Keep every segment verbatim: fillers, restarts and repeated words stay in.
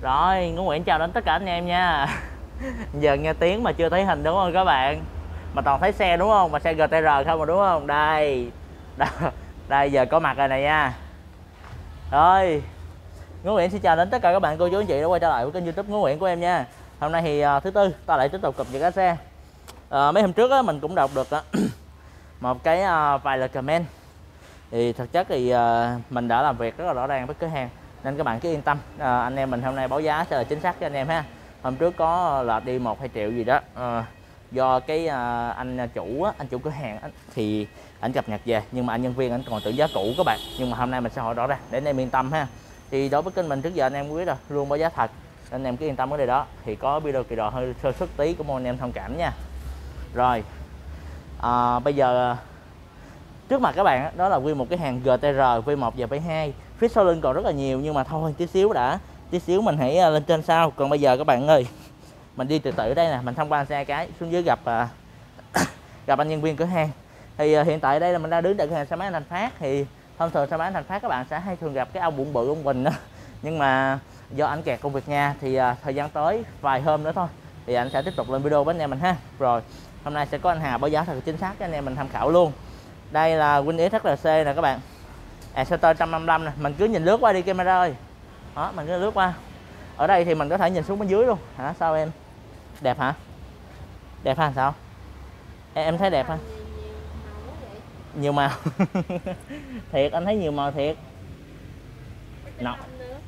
Rồi, Ngô Nguyễn chào đến tất cả anh em nha. Giờ nghe tiếng mà chưa thấy hình đúng không các bạn? Mà toàn thấy xe đúng không? Mà xe giê tê rờ không mà đúng không? Đây. Đó. Đây giờ có mặt rồi này nha. Rồi. Ngô Nguyễn xin chào đến tất cả các bạn cô chú anh chị đã quay trở lại với kênh YouTube Ngô Nguyễn của em nha. Hôm nay thì uh, thứ tư ta lại tiếp tục cập nhật cái xe. Uh, mấy hôm trước á, mình cũng đọc được uh, một cái uh, vài lời comment. Thì thực chất thì uh, mình đã làm việc rất là rõ ràng với cửa hàng, nên các bạn cứ yên tâm. À, anh em mình hôm nay báo giá sẽ là chính xác cho anh em ha. Hôm trước có là đi một hai triệu gì đó, à, do cái à, anh chủ á, anh chủ cửa hàng á, thì anh cập nhật về, nhưng mà anh nhân viên anh còn tưởng giá cũ các bạn. Nhưng mà hôm nay mình sẽ hỏi rõ ràng để anh em yên tâm ha. Thì đối với kênh mình trước giờ anh em biết rồi, luôn báo giá thật, anh em cứ yên tâm ở đây đó. Thì có video kỳ đò hơi sơ xuất tí, cũng mong anh em thông cảm nha. Rồi à, bây giờ trước mặt các bạn đó là nguyên một cái hàng giê tê rờ vê một và vê hai. Phía sau lưng còn rất là nhiều, nhưng mà thôi tí xíu đã, tí xíu mình hãy lên trên sau. Còn bây giờ các bạn ơi, mình đi từ từ đây nè, mình thông qua xe cái xuống dưới gặp uh, gặp anh nhân viên cửa hàng. Thì uh, hiện tại đây là mình đang đứng tại cửa hàng xe máy anh Thành Phát. Thì thông thường xe máy anh Thành Phát các bạn sẽ hay thường gặp cái ông bụng bự ông Bình đó. Nhưng mà do anh kẹt công việc nhà thì uh, thời gian tới vài hôm nữa thôi thì anh sẽ tiếp tục lên video với anh em mình ha. Rồi hôm nay sẽ có anh Hà báo giá thật chính xác cho anh em mình tham khảo luôn. Đây là Win ích hát lờ xê nè các bạn, Exciter một trăm năm mươi lăm nè. Mình cứ nhìn lướt qua đi camera ơi. Đó, mình cứ lướt qua. Ở đây thì mình có thể nhìn xuống bên dưới luôn. Hả, sao em? Đẹp hả? Đẹp hả sao? Em, em thấy đẹp hả? Nhiều màu. Thiệt, anh thấy nhiều màu thiệt. Nọ.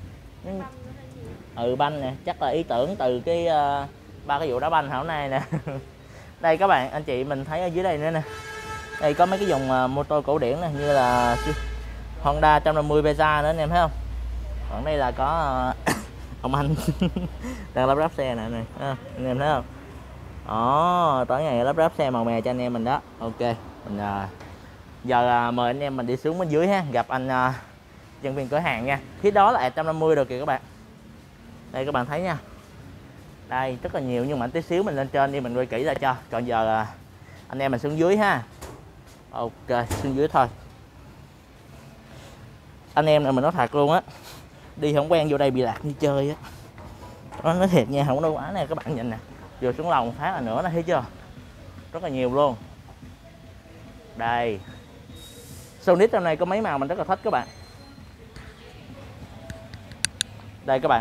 Ừ, banh nè, chắc là ý tưởng từ cái uh, ba cái vụ đá banh hôm nay nè. Đây các bạn, anh chị mình thấy ở dưới đây nữa nè. Đây có mấy cái dòng uh, mô tô cổ điển này, như là Honda một trăm năm mươi Beza nữa anh em thấy không? Còn đây là có uh, ông anh đang lắp ráp xe này này, à, anh em thấy không? Đó, tối ngày lắp ráp xe màu mè cho anh em mình đó. Ok, mình uh, giờ uh, mời anh em mình đi xuống bên dưới ha, gặp anh uh, nhân viên cửa hàng nha. Phía đó là một trăm năm mươi rồi kìa các bạn. Đây các bạn thấy nha. Đây rất là nhiều, nhưng mà tí xíu mình lên trên đi mình quay kỹ ra cho. Còn giờ uh, anh em mình xuống dưới ha. Ok, xuống dưới thôi. Anh em này mình nói thật luôn á, đi không quen vô đây bị lạc như chơi á. Nó nói thiệt nha, không đâu quá nè các bạn nhìn nè. Vừa xuống lầu một phát là nữa nó thấy chưa? Rất là nhiều luôn. Đây. Sonic trong này có mấy màu mình rất là thích các bạn. Đây các bạn.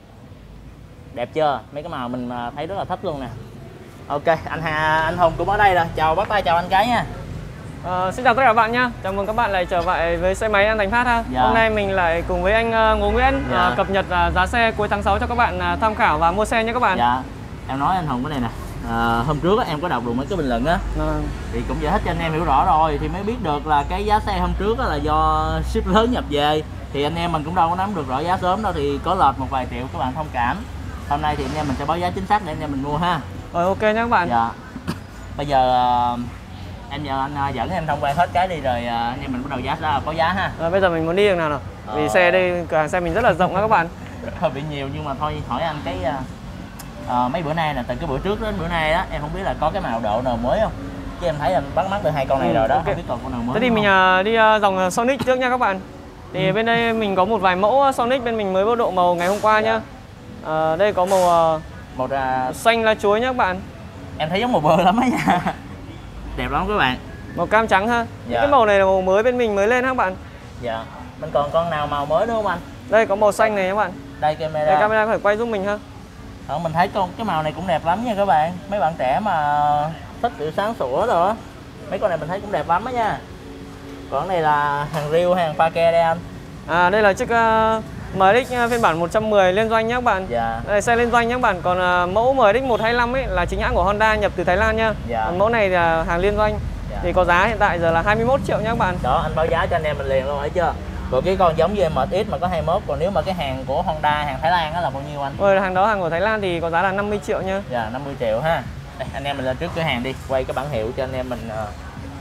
Đẹp chưa? Mấy cái màu mình thấy rất là thích luôn nè. Ok, anh Hà, anh Hùng cũng ở đây rồi. Chào bắt tay chào anh cái nha. Uh, xin chào tất cả các bạn nhé. Chào mừng các bạn lại trở lại với xe máy anh Thành Phát ha. Dạ. Hôm nay mình lại cùng với anh uh, Ngô Nguyễn dạ. uh, cập nhật uh, giá xe cuối tháng sáu cho các bạn uh, tham khảo và mua xe nhé các bạn. Dạ. Em nói anh Hùng cái này nè. À, hôm trước á, em có đọc được mấy cái bình luận á. À. Thì cũng giải thích cho anh em hiểu rõ rồi thì mới biết được là cái giá xe hôm trước á, là do ship lớn nhập về. Thì anh em mình cũng đâu có nắm được rõ giá sớm đâu, thì có lệch một vài triệu các bạn thông cảm. Hôm nay thì anh em mình sẽ báo giá chính xác để anh em mình mua ha. Rồi ok nhé các bạn. Dạ. Bây giờ uh, em nhờ anh dẫn em thông quan hết cái đi rồi anh em mình bắt đầu giá ra báo giá ha. Rồi bây giờ mình muốn đi đường nào nào? Ờ... Vì xe đây cửa hàng xe mình rất là rộng đó các bạn. Hơi bị nhiều, nhưng mà thôi hỏi anh cái uh, mấy bữa nay là từ cái bữa trước đến bữa nay đó em không biết là có cái màu độ nào mới không, chứ em thấy anh bắt mắt được hai con này ừ, rồi đó. Okay. Không biết còn con nào mới. Thế thì mình uh, đi uh, dòng Sonic trước nha các bạn. Thì ừ. bên đây mình có một vài mẫu Sonic bên mình mới vô độ màu ngày hôm qua dạ. nhá. Uh, đây có màu uh, một uh... xanh lá chuối nhá các bạn. Em thấy giống màu bơ lắm á nha. Đẹp lắm các bạn. Màu cam trắng ha. Dạ. Những cái màu này là màu mới bên mình mới lên ha các bạn. Dạ. Mình còn con nào màu mới nữa không anh? Đây có màu xanh này các bạn. Đây camera. Đây camera có thể quay giúp mình ha. Đó, mình thấy con cái màu này cũng đẹp lắm nha các bạn. Mấy bạn trẻ mà thích sự sáng sủa rồi. Mấy con này mình thấy cũng đẹp lắm đó nha. Còn này là hàng riêu hàng pha ke đây anh. À đây là chiếc uh, em ích phiên bản một trăm mười liên doanh nhé các bạn. Dạ. Đây là xe liên doanh nhé các bạn. Còn uh, mẫu em ích một hai lăm ấy là chính hãng của Honda nhập từ Thái Lan nhá. Dạ. Còn mẫu này là hàng liên doanh. Dạ. Thì có giá hiện tại giờ là hai mươi mốt triệu nhé các bạn. Đó, anh báo giá cho anh em mình liền luôn thấy chưa? Rồi cái con giống như em ích mà có hai mươi mốt, còn nếu mà cái hàng của Honda hàng Thái Lan á là bao nhiêu anh? Rồi hàng đó hàng của Thái Lan thì có giá là năm mươi triệu nha. Dạ, năm mươi triệu ha. Đây, anh em mình lên trước cửa hàng đi, quay cái bản hiệu cho anh em mình uh,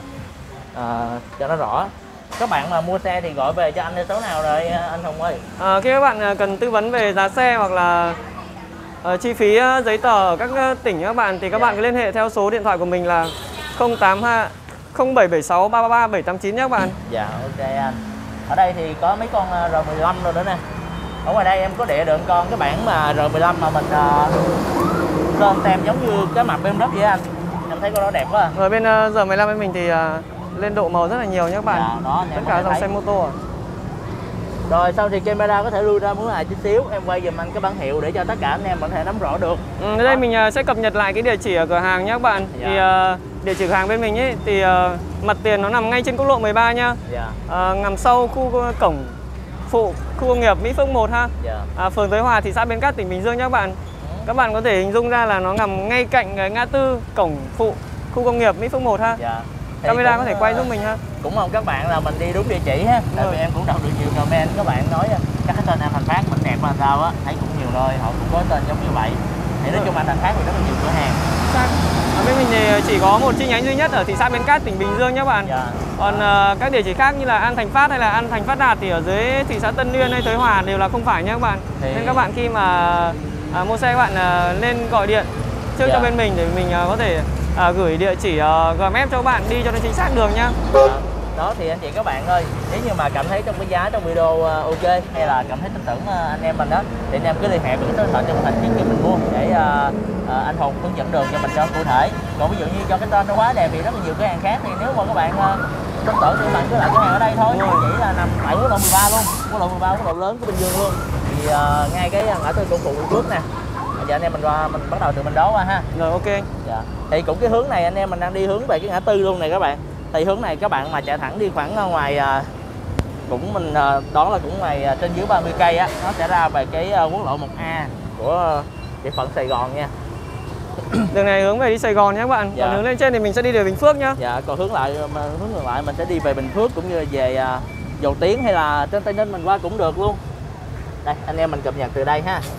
uh, cho nó rõ. Các bạn mà mua xe thì gọi về cho anh theo số nào rồi anh Hùng ơi? À, khi các bạn cần tư vấn về giá xe hoặc là uh, chi phí uh, giấy tờ ở các uh, tỉnh các bạn thì các dạ. bạn cứ liên hệ theo số điện thoại của mình là không tám hai không bảy bảy sáu ba ba ba bảy tám chín nhé các bạn. Dạ ok anh. Ở đây thì có mấy con R mười lăm rồi nữa nè. Ở ngoài đây em có để được con cái bản mà R mười lăm mà mình uh, sơn tem giống như cái mặt bê em vê vậy anh. Em thấy con đó đẹp quá. À. Rồi bên uh, R mười lăm bên mình thì uh, lên độ màu rất là nhiều nhé các bạn. Dạ, đó, tất cả dòng xe mô tô. À. Rồi sau thì camera có thể lui ra muốn lại chút xíu, em quay giùm anh cái bản hiệu để cho tất cả anh em có thể nắm rõ được. Ừ, đây mình uh, sẽ cập nhật lại cái địa chỉ ở cửa hàng nhé các bạn. Dạ. Thì uh, địa chỉ cửa hàng bên mình ấy thì uh, mặt tiền nó nằm ngay trên quốc lộ mười ba nhá. Dạ. Uh, nằm sau khu cổng phụ khu công nghiệp Mỹ Phước một ha. Dạ. À, phường Thới Hòa, thị xã Bến Cát, tỉnh Bình Dương nhé các bạn. Ừ. Các bạn có thể hình dung ra là nó nằm ngay cạnh cái ngã tư cổng phụ khu công nghiệp Mỹ Phước một ha. Dạ. Thì camera cũng, có thể quay giúp mình ha. Cũng mong các bạn là mình đi đúng địa chỉ ha. Tại vì em cũng đọc được nhiều comment các bạn nói các cái tên An Thành Phát mình đẹp mà sao á, thấy cũng nhiều nơi họ cũng có tên giống như vậy. Thì nói chung An Thành Phát thì rất là nhiều cửa hàng. Ở bên mình thì chỉ có một chi nhánh duy nhất ở thị xã Bến Cát, tỉnh Bình Dương nhé các bạn. Dạ. Còn uh, các địa chỉ khác như là An Thành Phát hay là An Thành Phát Đạt thì ở dưới thị xã Tân Uyên hay Thới Hòa đều là không phải nhé các bạn. Thì... Nên các bạn khi mà uh, mua xe các bạn uh, nên gọi điện trước dạ. cho bên mình để mình uh, có thể uh, gửi địa chỉ uh, giê pê ép cho các bạn đi cho nó chính xác đường nhá. Dạ. Đó thì anh chị các bạn ơi, nếu như mà cảm thấy trong cái giá trong video uh, ok hay là cảm thấy tin tưởng uh, anh em mình đó thì anh em cứ liên hệ với cái số điện thoại trong màn hình trước khi mình mua để uh, uh, anh Hùng hướng dẫn đường cho mình cho cụ thể. Còn ví dụ như cho cái tên nó quá đẹp thì rất là nhiều cửa hàng khác, thì nếu mà các bạn uh, tin tưởng thì bạn cứ lại cửa hàng ở đây thôi. Chỉ là nằm tại quốc lộ mười ba luôn, quốc lộ mười ba quốc lộ lớn của Bình Dương luôn. Thì uh, ngay cái ngã tư cổng phụ Bình Phước nè. Giờ anh em mình qua mình bắt đầu từ bên đó qua ha. Rồi ok. Dạ. Thì cũng cái hướng này anh em mình đang đi hướng về cái ngã tư luôn này các bạn. Thì hướng này các bạn mà chạy thẳng đi khoảng ngoài cũng mình đoán là cũng ngoài trên dưới ba mươi cây á, nó sẽ ra về cái quốc lộ một A của địa phận Sài Gòn nha. Đường này hướng về đi Sài Gòn nhé các bạn. Dạ. Còn hướng lên trên thì mình sẽ đi về Bình Phước nhá. Dạ, còn hướng lại mà hướng ngược lại mình sẽ đi về Bình Phước cũng như về Dầu Tiếng hay là trên Tây Ninh mình qua cũng được luôn. Đây, anh em mình cập nhật từ đây ha.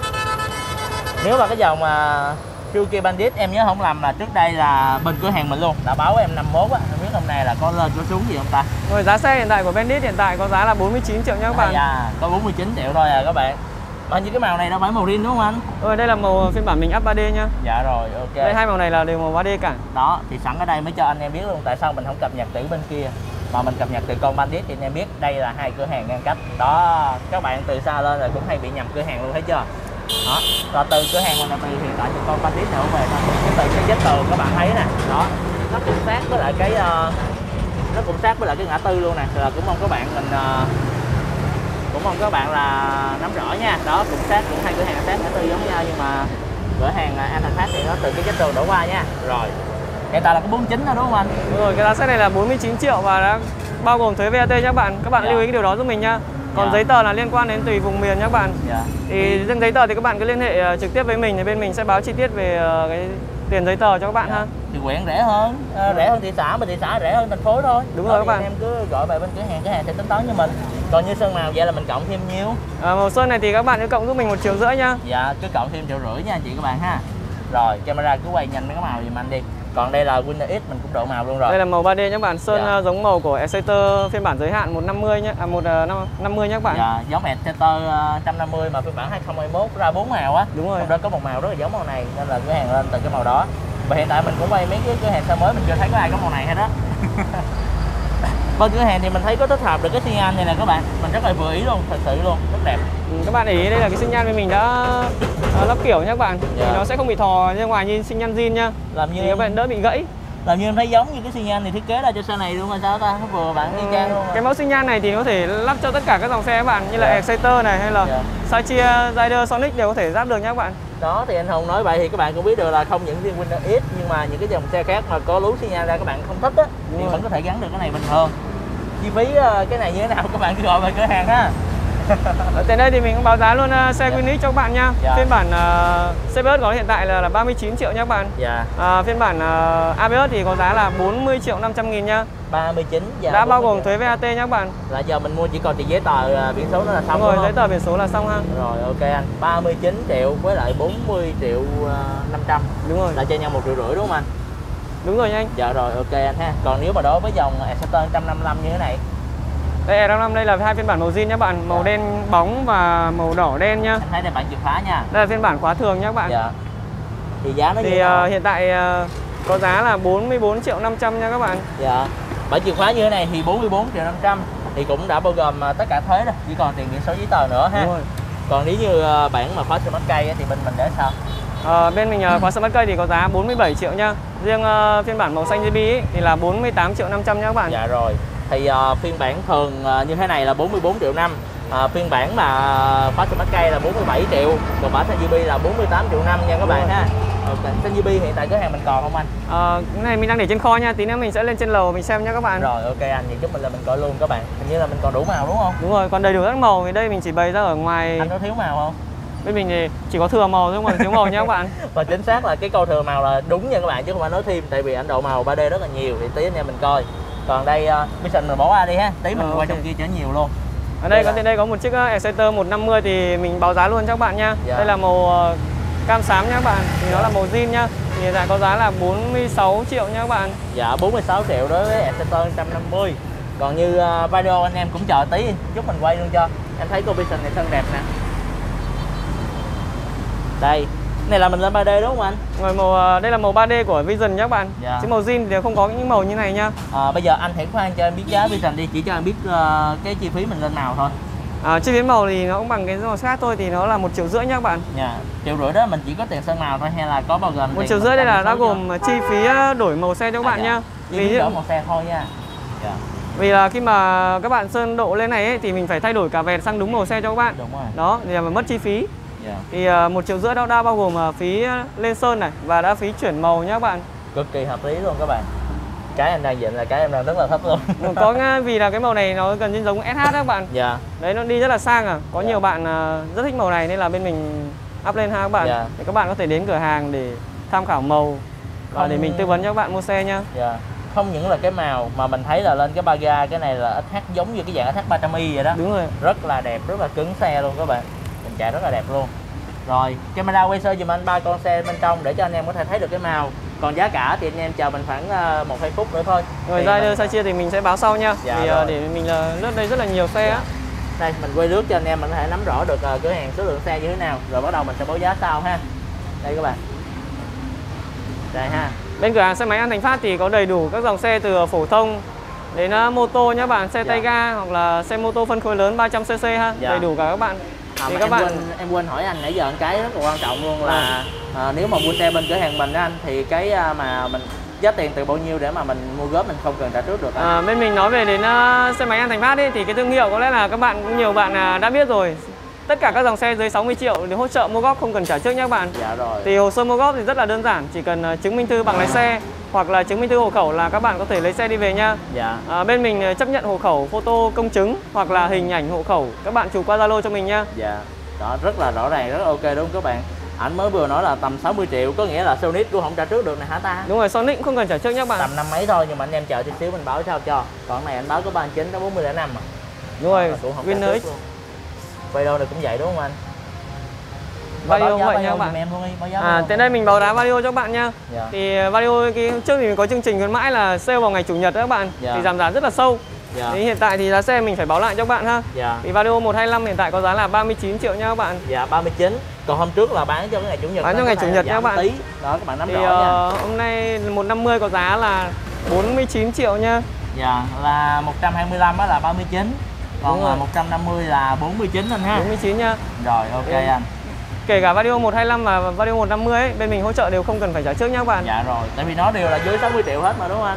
Nếu mà cái dòng mà Suzuki Bandit em nhớ không lầm là trước đây là bên cửa hàng mình luôn đã báo em năm mốt á, không biết hôm nay là có lên có xuống gì không ta. Rồi giá xe hiện tại của Bandit hiện tại có giá là bốn mươi chín triệu nha các bạn. À, có bốn mươi chín triệu thôi à các bạn. Mà như cái màu này đâu phải màu riêng đúng không anh? Rồi đây là màu phiên bản mình up ba D nha. Dạ rồi, ok. Đây hai màu này là đều màu ba D cả. Đó, thì sẵn ở đây mới cho anh em biết luôn tại sao mình không cập nhật từ bên kia mà mình cập nhật từ con Bandit, thì anh em biết đây là hai cửa hàng ngăn cách. Đó, các bạn từ xa lên là cũng hay bị nhầm cửa hàng luôn thấy chưa? Đó, và từ cửa hàng mình là từ hiện tại từ con Bandit này về thôi. Cái từ cái vết tường các bạn thấy nè, đó, nó cũng sát với lại cái uh, nó cũng sát với lại cái ngã tư luôn nè. Là cũng mong các bạn mình uh, cũng mong các bạn là nắm rõ nha. Đó, cũng sát, cũng hai cửa hàng sát ngã tư giống nhau nhưng mà cửa hàng An Thành Phát thì nó từ cái vết tường đổ qua nha. Rồi, hiện tại là có bốn mươi chín đó đúng không anh? Đúng rồi, cái giá xe này là bốn mươi chín triệu và đã bao gồm thuế vê a tê nhé các bạn. Các bạn dạ. lưu ý cái điều đó giúp mình nha. Còn dạ. giấy tờ là liên quan đến tùy vùng miền nhé các bạn. Dạ. Thì riêng giấy tờ thì các bạn cứ liên hệ trực tiếp với mình thì bên mình sẽ báo chi tiết về cái tiền giấy tờ cho các bạn dạ. ha. Thì huyện rẻ hơn, à, rẻ hơn thị xã, mà thị xã rẻ hơn thành phố thôi. Đúng đó, rồi các bạn. Em cứ gọi về bên cửa hàng, cửa hàng sẽ tính toán cho mình. Còn như sơn màu vậy là mình cộng thêm nhiêu? À, màu sơn này thì các bạn cứ cộng giúp mình một triệu rưỡi nha. Dạ, cứ cộng thêm triệu rưỡi nha anh chị các bạn ha. Rồi, camera cứ quay nhanh mấy cái màu giùm anh đi. Còn đây là Winner X mình cũng độ màu luôn rồi. Đây là màu ba D nhé các bạn, sơn dạ. giống màu của Exciter phiên bản giới hạn một trăm năm mươi nhé, à một năm mươi nhé các bạn. Dạ, giống Exciter một trăm năm mươi mà phiên bản hai không hai mốt ra bốn màu á. Đúng rồi. Trong đó có một màu rất là giống màu này nên là cửa hàng lên từ cái màu đó. Và hiện tại mình cũng quay mấy cái cửa hàng xe mới mình chưa thấy có ai có màu này hết đó. Bên cửa hàng thì mình thấy có tích hợp được cái xi nhan này nè các bạn, mình rất là vừa ý luôn, thật sự luôn, rất đẹp. Ừ, các bạn để ý đây là cái xi nhan bên mình đã uh, lắp kiểu nhé các bạn, dạ. thì nó sẽ không bị thò ra ngoài như xi nhan zin nhá, làm như thì các bạn đỡ bị gãy. Làm như em thấy giống như cái xi nhan này thiết kế ra cho xe này luôn mà sao ta, nó vừa bạn y chang luôn. Cái mẫu xi nhan này thì có thể lắp cho tất cả các dòng xe các bạn, như là yeah. Exciter này hay là yeah. Sachia, Rider, Sonic đều có thể lắp được nhé các bạn. Đó thì anh Hùng nói vậy thì các bạn cũng biết được là không những riêng Winner X nhưng mà những cái dòng xe khác mà có lú xi nhan ra các bạn không thích á thì rồi. Vẫn có thể gắn được cái này bình thường. Chi phí cái này như thế nào các bạn cứ gọi về cửa hàng ha. Ở tại đây thì mình cũng báo giá luôn uh, xe Winner X cho các bạn nha. Dạ. Phiên bản uh, xê bê ét có hiện tại là, là ba mươi chín triệu nha các bạn. Dạ. Uh, phiên bản uh, a bê ét thì có giá là bốn mươi triệu năm trăm nghìn nha. ba mươi chín dạ. Đã bao gồm thuế vê a tê nha các bạn. Là giờ mình mua chỉ còn tiền giấy tờ biển số nó là xong. Đúng rồi, giấy tờ biển số là xong ha. Rồi ok anh. ba mươi chín triệu với lại bốn mươi triệu năm trăm. Đúng rồi. Là cho nhau một triệu rưỡi đúng không anh? Đúng rồi nha anh. Dạ rồi ok anh ha. Còn nếu mà đối với dòng Exciter một trăm năm mươi lăm như thế này. Đây E năm mươi lăm đây là hai phiên bản màu zin nhé bạn, màu dạ. đen bóng và màu đỏ đen nhá. Anh thấy đây bản chìa khóa nha. Đây là phiên bản khóa thường nhé các bạn. Dạ. Thì giá nó thì như uh, hiện tại uh, có giá là bốn mươi bốn triệu năm trăm nha các bạn. Dạ. Bản chìa khóa như thế này thì bốn mươi bốn triệu năm trăm. thì cũng đã bao gồm tất cả thuế rồi, chỉ còn tiền biển số giấy tờ nữa ha. Còn nếu như bản mà khóa xe mắt cây thì bên mình để sao? À, bên mình khóa xe mắt cây thì có giá bốn mươi bảy triệu nha. Riêng uh, phiên bản màu xanh ruby thì là bốn mươi tám triệu năm trăm nha các bạn. Dạ rồi. Thì uh, phiên bản thường uh, như thế này là bốn mươi bốn triệu năm. Uh, phiên bản mà khóa xe mắt cây là bốn mươi bảy triệu, còn bản xanh ruby là bốn mươi tám triệu năm nha các bạn ha. Okay. Xanh ruby hiện tại cửa hàng mình còn không anh? À, cái này mình đang để trên kho nha, tí nữa mình sẽ lên trên lầu mình xem nha các bạn. Rồi ok anh, vậy giúp mình là mình coi luôn các bạn. Hình như là mình còn đủ màu đúng không? Đúng rồi, còn đầy đủ các màu, thì đây mình chỉ bày ra ở ngoài. Anh có thiếu màu không? Bên mình thì chỉ có thừa màu thôi, không còn thiếu màu nha các bạn. Và chính xác là cái câu thừa màu là đúng nha các bạn, chứ không phải nói thêm, tại vì anh độ màu ba D rất là nhiều, thì tí anh em mình coi. Còn đây uh, Vision mình bỏ qua đi ha, tí mình ờ, quay okay. Trong kia cho nhiều luôn. Ở đây, đây có là... đây có một chiếc Exciter một năm mươi thì mình báo giá luôn cho các bạn nha. Dạ. Đây là màu uh, cam xám nha các bạn, thì dạ. Nó là màu zin nhá. Thì hiện tại có giá là bốn mươi sáu triệu nha các bạn. Dạ bốn mươi sáu triệu đối với Exciter một trăm năm mươi. Còn như uh, video anh em cũng chờ tí chút mình quay luôn cho. Em thấy cô Vision này thân đẹp nè. Đây, này là mình lên ba D đúng không anh? Rồi màu đây là màu ba D của Vision nhé các bạn. Dạ. Chứ màu zin thì không có những màu như này nha. À, bây giờ anh hãy khoan cho em biết giá Vision đi, chỉ cho em biết uh, cái chi phí mình lên màu thôi. À, chi phí màu thì nó cũng bằng cái màu khác thôi, thì nó là một triệu rưỡi nhá các bạn. Dạ. Triệu rưỡi đó mình chỉ có tiền sơn màu thôi hay là có bao gồm? Một triệu rưỡi đây là đã gồm cho... chi phí đổi màu xe cho các à, bạn dạ. Nhá. Vì đổi màu xe thôi nha. Dạ. Vì là khi mà các bạn sơn độ lên này ấy, thì mình phải thay đổi cả vẹt sang đúng màu xe cho các bạn. Đúng rồi. Đó, thì là mất chi phí. Yeah. Thì uh, một triệu rưỡi đó đã bao gồm uh, phí lên sơn này và đã phí chuyển màu nhá các bạn. Cực kỳ hợp lý luôn các bạn. Cái em đang dịnh là cái em đang rất là thấp luôn. Có vì là cái màu này nó gần như giống ét hát các bạn. Dạ. Yeah. Đấy, nó đi rất là sang à. Có yeah. Nhiều bạn uh, rất thích màu này nên là bên mình up lên ha các bạn. Yeah. Thì các bạn có thể đến cửa hàng để tham khảo màu và Không... để mình tư vấn cho các bạn mua xe nhá. Dạ. Yeah. Không những là cái màu mà mình thấy là lên cái ba ga cái này là ét hát giống như cái dạng ét hát ba trăm i vậy đó. Đúng rồi. Rất là đẹp, rất là cứng xe luôn các bạn. Mình chạy rất là đẹp luôn. Rồi, camera quay sơ dùm anh ba con xe bên trong để cho anh em có thể thấy được cái màu. Còn giá cả thì anh em chờ mình khoảng một hai phút nữa thôi. Rồi ra mình... xe chia thì mình sẽ báo sau nha. Dạ, thì rồi. Để mình lướt đây rất là nhiều xe á. Dạ. Đây, mình quay lướt cho anh em mình có thể nắm rõ được cửa hàng số lượng xe như thế nào. Rồi bắt đầu mình sẽ báo giá sau ha. Đây các bạn. Đây ha. Bên cửa hàng xe máy An Thành Phát thì có đầy đủ các dòng xe từ phổ thông đến uh, mô tô nhá bạn, xe dạ. Tay ga hoặc là xe mô tô phân khối lớn ba trăm xê xê ha. Dạ. Đầy đủ cả các bạn. À, thì các em bạn quên, em quên hỏi anh nãy giờ một cái rất là quan trọng luôn là à, nếu mà mua xe bên cửa hàng mình đó anh thì cái mà mình giá tiền từ bao nhiêu để mà mình mua góp mình không cần trả trước được anh? À, bên mình nói về đến uh, xe máy An Thành Phát ấy, thì cái thương hiệu có lẽ là các bạn cũng nhiều bạn uh, đã biết rồi. Tất cả các dòng xe dưới sáu mươi triệu để hỗ trợ mua góp không cần trả trước nhé các bạn. Dạ rồi. Thì hồ sơ mua góp thì rất là đơn giản, chỉ cần uh, chứng minh thư bằng lái xe hoặc là chứng minh thư hộ khẩu là các bạn có thể lấy xe đi về nha. Dạ. À, bên mình chấp nhận hộ khẩu photo công chứng hoặc là hình ảnh hộ khẩu các bạn chụp qua Zalo cho mình nha. Dạ. Đó, rất là rõ ràng, rất là ok đúng không các bạn? Anh mới vừa nói là tầm sáu mươi triệu, có nghĩa là Sonic cũng không trả trước được này hả ta? Đúng rồi, Sonic cũng không cần trả trước nhé các bạn. Tầm năm mấy thôi, nhưng mà anh em chờ chút xíu mình báo sao cho. Còn này anh báo có ba mươi chín tới bốn mươi lẻ năm mà. Đúng rồi, Winner X. Video này cũng vậy đúng không anh? Vario vậy nha các bạn. Em luôn đi, à, tới đây mình báo giá Vario cho các bạn nha. Dạ. Thì Vario cái trước thì mình có chương trình khuyến mãi là sale vào ngày chủ nhật đó các bạn. Dạ. Thì giảm giá rất là sâu. Dạ. Thì hiện tại thì giá xe mình phải báo lại cho các bạn ha. Dạ. Thì Vario một hai năm hiện tại có giá là ba mươi chín triệu nha các bạn. Dạ ba mươi chín. Còn hôm trước là bán cho cái ngày chủ nhật. Bán cho ngày chủ nhật nha các bạn. Tí. Đó các bạn nắm thì, rõ nha. Uh, hôm nay một năm mươi có giá là bốn mươi chín triệu nha. Dạ là một trăm hai mươi lăm đó là ba mươi chín. Còn một trăm năm mươi là bốn mươi chín anh ha. bốn mươi chín nha. Rồi ok ừ. anh. Kể cả Vario một hai năm và Vario một năm mươi ấy, bên mình hỗ trợ đều không cần phải trả trước nhá các bạn. Dạ rồi, tại vì nó đều là dưới sáu mươi triệu hết mà đúng không anh?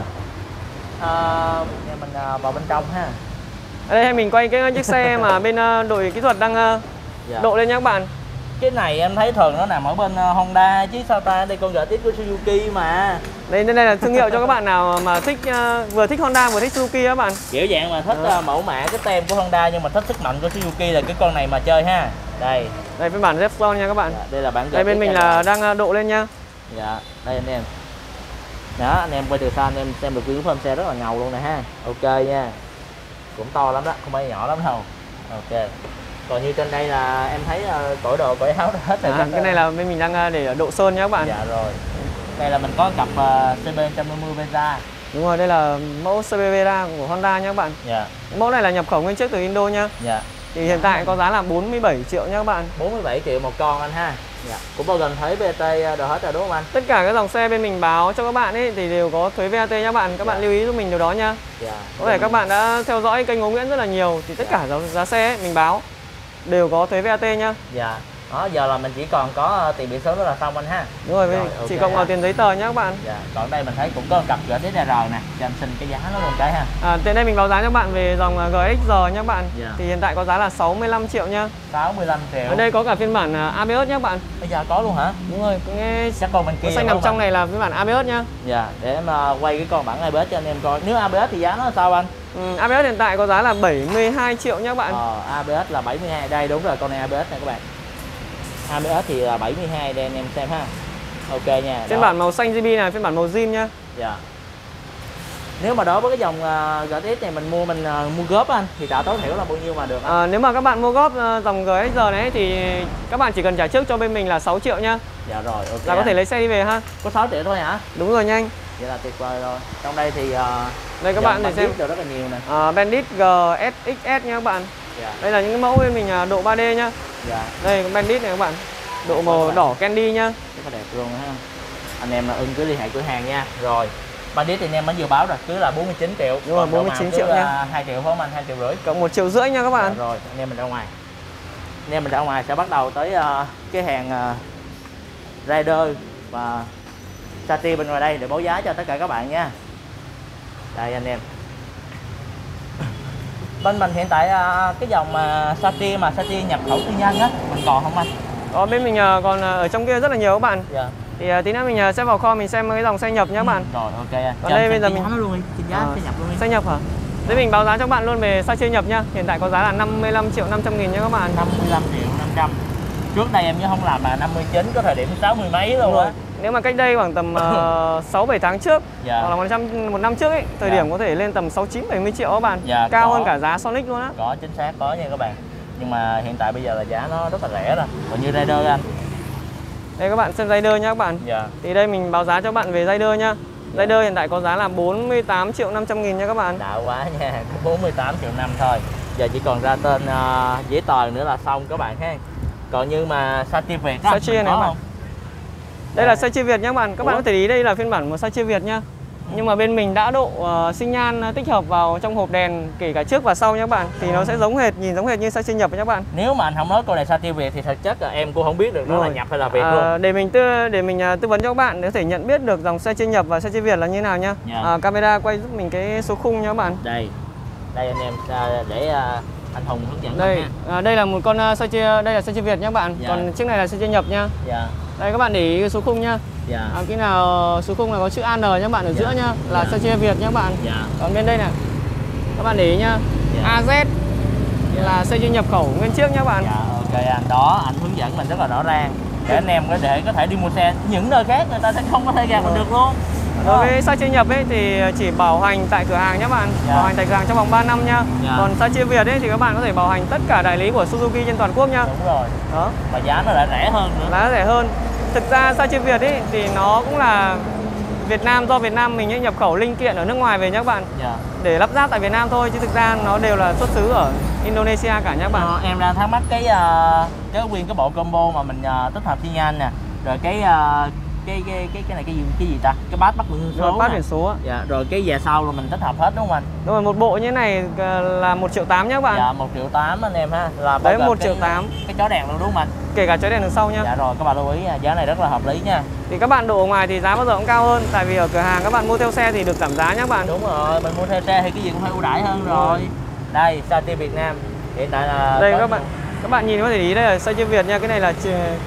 À, mình vào bên trong ha. Ở đây mình quay cái chiếc xe mà bên đội kỹ thuật đang dạ. độ lên nhá các bạn. Cái này em thấy thường nó nằm ở bên Honda chứ sao ta, đây con gờ tít của Suzuki mà. Đây đây là thương hiệu cho các bạn nào mà thích uh, vừa thích Honda vừa thích Suzuki các bạn. Kiểu dạng mà thích uh, mẫu mã cái tem của Honda nhưng mà thích sức mạnh của Suzuki là cái con này mà chơi ha. Đây. Đây phiên bản Repson nha các bạn. Dạ, đây là bản đây bên mình là đang độ lên nha. Dạ, đây anh em. Đó, anh em quay từ xa anh em xem được view form xe rất là ngầu luôn này ha. Ok nha. Cũng to lắm đó, không phải nhỏ lắm đâu. Ok. Còn như trên đây là em thấy uh, cởi đồ cởi áo hết rồi. À, cái này là bên mình đang để độ sơn nha các bạn. Dạ rồi. Đây là mình có cặp uh, xê bê một trăm năm mươi Venza. Đúng rồi, đây là mẫu xê bê Venza của Honda nha các bạn. Dạ. Mẫu này là nhập khẩu nguyên chiếc từ Indo nha. Dạ. Thì hiện tại có giá là bốn mươi bảy triệu nha các bạn. bốn mươi bảy triệu một con anh ha. Dạ. Cũng bao gồm thuế vê a tê đồ hết rồi đúng không anh? Tất cả các dòng xe bên mình báo cho các bạn ấy thì đều có thuế vê a tê nhá bạn. Các dạ. bạn lưu ý giúp mình điều đó nha. Dạ. Có thể các bạn đã theo dõi kênh Ngô Nguyễn rất là nhiều thì tất dạ. cả giá, giá xe ấy, mình báo đều có thuế vê a tê nhá. Dạ. Đó, giờ là mình chỉ còn có tiền biển số nữa là xong anh ha. Đúng rồi, rồi okay, chỉ cộng vào tiền giấy tờ nhá các bạn. Dạ. Còn đây mình thấy cũng có một cặp giê tê ích rờ nè, cho anh xin cái giá nó luôn cái ha. À, trên đây mình báo giá cho bạn về dòng giê ích rờ nhá bạn. Dạ. Thì hiện tại có giá là sáu mươi lăm triệu nhá. sáu mươi lăm triệu. Ở đây có cả phiên bản a bê ét nhá bạn. Bây giờ có luôn hả? Đúng rồi, nghe chắc con bên kia xanh nằm trong này là phiên bản a bê ét nhá. Dạ, để em quay cái con bản a bê ét cho anh em coi. Nếu a bê ét thì giá nó sao anh? Ừ, a bê ét hiện tại có giá là bảy mươi hai triệu nhá bạn. Ờ, a bê ét là bảy mươi hai. Đây đúng rồi, con này a bê ét này các bạn. a bê ét thì là bảy mươi hai đây anh em xem ha. Ok nha. Phiên bản màu xanh giê bê này, phiên bản màu zin nhá. Dạ. Nếu mà đối với cái dòng uh, giê tê ích này mình mua mình uh, mua góp anh thì trả tối thiểu là bao nhiêu mà được anh? À, nếu mà các bạn mua góp uh, dòng giê ích rờ này thì các bạn chỉ cần trả trước cho bên mình là sáu triệu nhá. Dạ rồi, ok. Là có thể lấy xe đi về ha. Có sáu triệu thôi hả? Đúng rồi nhanh. Vậy là tuyệt vời rồi. Trong đây thì uh, đây các bạn để xem được rất là nhiều nè. Uh, Bandit giê ét ích ét nha các bạn. Dạ. Đây là những cái mẫu bên mình uh, độ ba D nhá. Dạ. Đây Bandit này các bạn. Độ màu đỏ candy nhá. Rất là đẹp luôn ha. Anh em là ưng cứ liên hệ cửa hàng nha. Rồi. Bandit thì anh em mới vừa báo rồi, cứ là bốn mươi chín triệu. Đúng rồi, bốn mươi chín triệu nha. hai triệu phải không anh? hai triệu rưỡi. Cộng một triệu rưỡi nha các bạn. Rồi, anh em mình ra ngoài. Anh em mình ra ngoài sẽ bắt đầu tới uh, cái hàng uh, Rider và Sati bên ngoài đây để báo giá cho tất cả các bạn nha. Đây anh em. Bên mình hiện tại uh, cái dòng uh, Sati mà Sati nhập khẩu tư nhân á, mình còn không anh? Ở bên mình uh, còn uh, ở trong kia rất là nhiều các bạn. Dạ. Thì uh, tí nữa mình uh, sẽ vào kho mình xem cái dòng xe nhập nhé các bạn. Rồi ok anh. Còn đây bây giờ mình nó luôn đi, xin giá xe nhập luôn đi. Xe nhập hả? Thế mình báo giá cho các bạn luôn về xe chưa nhập nhá. Hiện tại có giá là năm mươi lăm triệu năm trăm nghìn nha các bạn. năm mươi lăm triệu năm trăm. Trước đây em nhớ không làm mà năm mươi chín, có thời điểm sáu mươi mấy luôn á. Nếu mà cách đây khoảng tầm uh, sáu bảy tháng trước, dạ. hoặc là một trăm một năm trước ấy, thời dạ. điểm có thể lên tầm sáu chín bảy mươi triệu các bạn. Dạ, cao có. hơn cả giá Sonic luôn á. Có chính xác có nha các bạn. Nhưng mà hiện tại bây giờ là giá nó rất là rẻ rồi. Còn như Rider anh. Đây các bạn xem Rider nhá các bạn. Dạ. Thì đây mình báo giá cho bạn về Rider nhá. Rider dạ. hiện tại có giá là bốn mươi tám triệu năm trăm nghìn nha các bạn. Đạo quá nha, bốn mươi tám triệu năm thôi. Giờ chỉ còn ra tên uh, giấy tờ nữa là xong các bạn ha. Còn như mà Sati Việt á, này có không? Đây là xe chia Việt nhé các bạn. Các Ủa? bạn có thể ý đây là phiên bản một xe chia Việt nhá. Ừ. Nhưng mà bên mình đã độ uh, sinh nhan tích hợp vào trong hộp đèn kể cả trước và sau nhé các bạn. Thì ừ. nó sẽ giống hệt, nhìn giống hệt như xe chia nhập nhé các bạn. Nếu mà anh không nói con này Sati Việt thì thật chất là em cũng không biết được nó là nhập hay là Việt à, luôn. Để mình tư để mình uh, tư vấn cho các bạn để có thể nhận biết được dòng xe chia nhập và xe chia Việt là như nào nhá. Yeah. À, camera quay giúp mình cái số khung nhé các bạn. Đây. Đây anh em uh, để uh, anh Hùng hướng dẫn đây à, đây là một con uh, xe chia đây là xe chia Việt nhé các bạn. Dạ. Còn chiếc này là xe chia nhập nha. Dạ. Đây các bạn để ý số khung nhá. Dạ. À, cái nào số khung là có chữ A N nhé các bạn ở dạ. giữa nhá là dạ. xe chia Việt nhé các bạn. Dạ. Còn bên đây này các bạn để ý nhá. Dạ. A Z dạ. là xe chia nhập khẩu nguyên chiếc nhé các bạn. Dạ, ok anh, đó anh hướng dẫn mình rất là rõ ràng để anh em có thể có thể đi mua xe những nơi khác người ta sẽ không có thể gạt mình được luôn. Đối với xe chia nhập ấy thì chỉ bảo hành tại cửa hàng nhé bạn. Dạ. Bảo hành tại cửa hàng trong vòng ba năm nhá. Dạ. Còn xe chia Việt ấy thì các bạn có thể bảo hành tất cả đại lý của Suzuki trên toàn quốc nhá. Đúng rồi. Đó. Mà giá nó lại rẻ hơn nữa. Giá rẻ hơn. Thực ra xe chia Việt ấy thì nó cũng là Việt Nam, do Việt Nam mình ấy nhập khẩu linh kiện ở nước ngoài về nhé các bạn. Dạ. Để lắp ráp tại Việt Nam thôi chứ thực ra nó đều là xuất xứ ở Indonesia cả nhé các bạn. Ờ, em đang thắc mắc cái uh, cái nguyên cái bộ combo mà mình uh, tích hợp xi nhan nè, rồi cái uh, cái cái cái cái này cái gì cái gì ta, cái bát bắt biển số, bát biển số á. Dạ, rồi cái về sau rồi mình tích hợp hết đúng không anh? Đúng rồi, một bộ như thế này là một triệu tám nhé các bạn. Dạ, một triệu tám anh em ha, là đấy một triệu tám. Cái chó đèn luôn đúng không anh? Kể cả chó đèn đằng sau nhá. Dạ rồi, các bạn lưu ý giá này rất là hợp lý nha. Thì các bạn độ ở ngoài thì giá bao giờ cũng cao hơn, tại vì ở cửa hàng các bạn mua theo xe thì được giảm giá nhé các bạn. Đúng rồi, mình mua theo xe thì cái gì cũng phải ưu đãi hơn rồi. Đây, Sati Việt Nam hiện tại là đây các bạn các bạn nhìn có thể ý đây là xe chia Việt nha, cái này là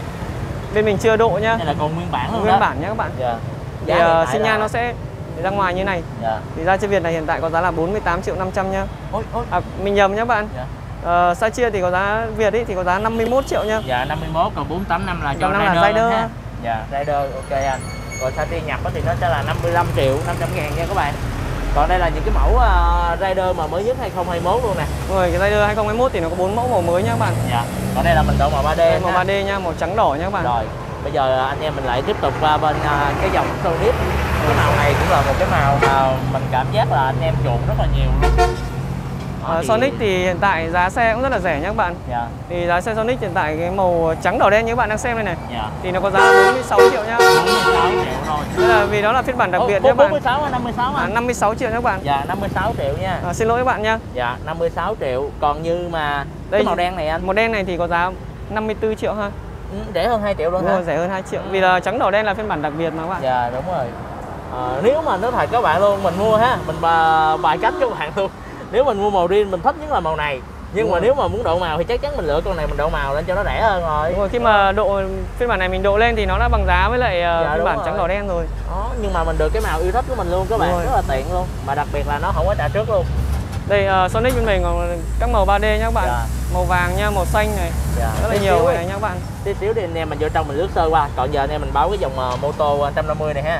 bên mình chưa độ nhá. Đây là còn nguyên bản luôn nguyên đó. bản nhá các bạn. Dạ. Thì uh, xi nhan là... nó sẽ ra ngoài như này. Dạ. Thì ra chia Việt này hiện tại có giá là bốn mươi tám triệu năm trăm nhá. Ôi, ôi. À, mình nhầm nhá bạn. Dạ. Uh, xe chia thì có giá Việt ấy thì có giá năm mươi mốt triệu nhá. Dạ, năm mươi mốt, còn bốn tám năm là cho Rider, là Rider ha. Dạ, Rider ok anh. Còn Sati nhập thì nó sẽ là năm mươi lăm triệu năm trăm ngàn nha các bạn. Còn đây là những cái mẫu uh, Rider mà mới nhất hai không hai mốt luôn nè. Rồi, cái Rider hai không hai mốt thì nó có bốn mẫu màu mới nhá các bạn. Dạ. Còn đây là mình độ màu ba D. Đây, màu ba D nha, màu trắng đỏ nha các bạn. Rồi. Bây giờ anh em mình lại tiếp tục qua bên uh, cái dòng Sonic. Cái màu này cũng là một cái màu mà mình cảm giác là anh em chuộng rất là nhiều luôn. À, thì... Sonic thì hiện tại giá xe cũng rất là rẻ nhé các bạn. Dạ. Thì giá xe Sonic hiện tại cái màu trắng đỏ đen như các bạn đang xem đây này. Dạ. Thì nó có giá là bốn mươi sáu triệu nhá. bốn mươi sáu triệu rồi. Đây là vì đó là phiên bản đặc Ồ, biệt nhé các bạn. bốn mươi sáu hay năm mươi sáu à? À, năm mươi sáu triệu nhé các bạn. Dạ, năm mươi sáu triệu nha. À, xin lỗi các bạn nha. Dạ, năm mươi sáu triệu. Còn như mà đây, cái màu đen này anh. Màu đen này thì có giá năm mươi tư triệu ha. Ừ, rẻ hơn hai triệu luôn. Đúng hả? Rồi, rẻ hơn hai triệu. Ừ. Vì là trắng đỏ đen là phiên bản đặc biệt mà các bạn. Dạ, đúng rồi. À, nếu mà nói thật các bạn luôn, mình mua ha, mình bài cách các bạn luôn. Nếu mình mua màu riêng mình thích nhất là màu này. Nhưng đúng mà rồi. Nếu mà muốn độ màu thì chắc chắn mình lựa con này mình độ màu lên cho nó rẻ hơn rồi. Đúng rồi, khi mà độ phiên bản này mình độ lên thì nó đã bằng giá với lại dạ, phiên bản rồi. Trắng đỏ đen rồi. Đó, nhưng mà mình được cái màu yêu thích của mình luôn các bạn, rất là tiện luôn. Mà đặc biệt là nó không có trả trước luôn. Đây uh, Sonic bên mình còn các màu ba D nhá các bạn. Dạ. Màu vàng nha, màu xanh này. Dạ. Rất là tí nhiều này nha các bạn. Tí xíu đi anh em mình vô trong mình lướt sơ qua. Còn giờ anh em mình báo cái dòng uh, mô tô một trăm năm mươi này ha.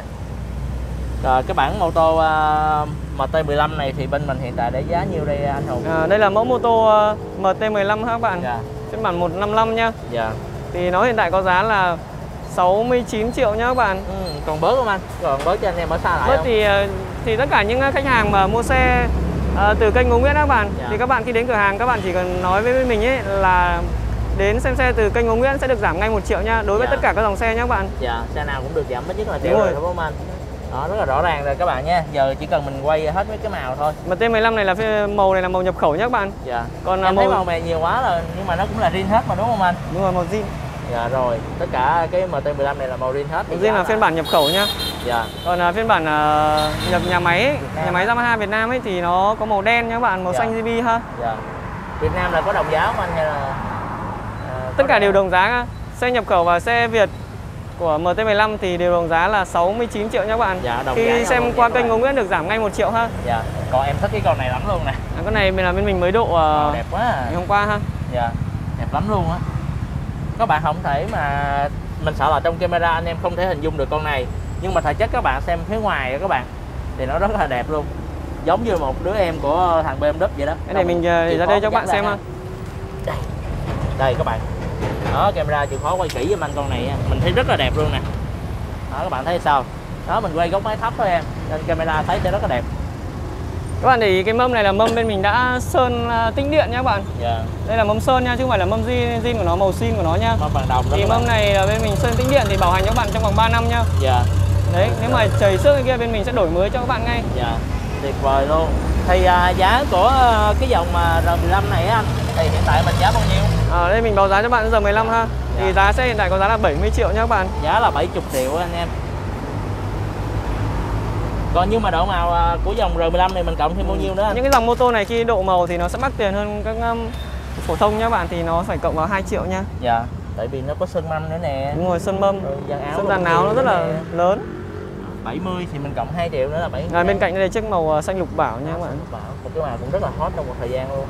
Rồi cái bản mô tô uh, M T mười lăm này thì bên mình hiện tại để giá nhiêu đây anh Hùng? À, đây là mẫu mô tô uh, M T mười lăm ha các bạn. Dạ. Phiên bản một năm lăm nha. Dạ. Thì nó hiện tại có giá là sáu mươi chín triệu nhá các bạn. Ừ, còn bớt không anh? Còn bớt cho anh em ở xa lại bớt không? Thì thì tất cả những khách hàng mà mua xe uh, từ kênh Ngô Nguyễn các bạn, dạ. Thì các bạn khi đến cửa hàng các bạn chỉ cần nói với mình ấy là đến xem xe từ kênh Ngô Nguyễn sẽ được giảm ngay một triệu nha. Đối với dạ. tất cả các dòng xe nhá các bạn. Dạ, xe nào cũng được giảm ít nhất là triệu rồi đúng không anh? Đó, rất là rõ ràng rồi các bạn nha. Giờ chỉ cần mình quay hết mấy cái màu thôi. M T mười lăm này là màu này là màu nhập khẩu nhá các bạn. Dạ. Còn em màu... thấy màu này nhiều quá rồi nhưng mà nó cũng là zin hết mà đúng không anh? Đúng rồi, màu zin. Dạ rồi, tất cả cái M T mười lăm này là màu zin hết. Màu zin là, là phiên bản nhập khẩu nhá. Dạ. Còn uh, phiên bản uh, nhập nhà máy ấy, nhà máy Yamaha Việt Nam ấy thì nó có màu đen nhá các bạn, màu dạ. xanh giê bê ha. Dạ. Việt Nam là có đồng giá không anh hay là uh, tất cả đều đồng giá. Xe nhập khẩu và xe Việt của M T mười lăm thì đều đồng giá là sáu mươi chín triệu nhá các bạn. Dạ, đồng khi giá xem qua kênh Ngô Nguyễn được giảm ngay một triệu ha. Dạ. Còn em thích cái con này lắm luôn nè. À, con này là bên mình mới độ uh, oh, đẹp quá à. ngày hôm qua ha. Dạ. Đẹp lắm luôn á. Các bạn không thể mà mình sợ là trong camera anh em không thể hình dung được con này, nhưng mà thật chất các bạn xem phía ngoài đó các bạn thì nó rất là đẹp luôn, giống như một đứa em của thằng B M W vậy đó. Cái này mình uh, ra đây cho các bạn xem ha. Đây. Đây các bạn. Đó, camera chịu khó quay kỹ giùm anh con này, mình thấy rất là đẹp luôn nè. Đó, các bạn thấy sao? Đó, mình quay góc máy thấp thôi em, nên camera thấy sẽ rất là đẹp. Các bạn để ý cái mâm này là mâm bên mình đã sơn uh, tĩnh điện nhá các bạn. Dạ. Đây là mâm sơn nha, chứ không phải là mâm zin, zin của nó, màu xin của nó nha. Mâm bằng đồng đó. Thì mâm này là bên mình sơn tĩnh điện thì bảo hành cho các bạn trong vòng ba năm nhá. Dạ. Đấy, nếu mà chảy xước cái kia bên mình sẽ đổi mới cho các bạn ngay. Dạ. Tuyệt vời luôn. Thì uh, giá của uh, cái dòng mà R mười lăm này á anh, thì hiện tại mình giá bao nhiêu? Ở à, đây mình báo giá cho bạn R mười lăm ha. Dạ. Thì giá xe hiện tại có giá là bảy mươi triệu nhá các bạn. Giá là bảy mươi triệu anh em. Còn nhưng mà độ màu của dòng R mười lăm này mình cộng thêm bao nhiêu nữa anh? Những cái dòng mô tô này khi độ màu thì nó sẽ mắc tiền hơn các um, phổ thông nhá bạn, thì nó phải cộng vào hai triệu nha. Dạ. Tại vì nó có sơn mâm nữa nè. Đúng rồi, sơn mâm. Rồi dàn áo. Sơn dàn áo nó rất là nè. Lớn. bảy mươi thì mình cộng hai triệu nữa là bảy mươi. Rồi bên cạnh đây chiếc màu xanh lục bảo nha các bạn. Lục bảo, một cái màu cũng rất là hot trong một thời gian luôn.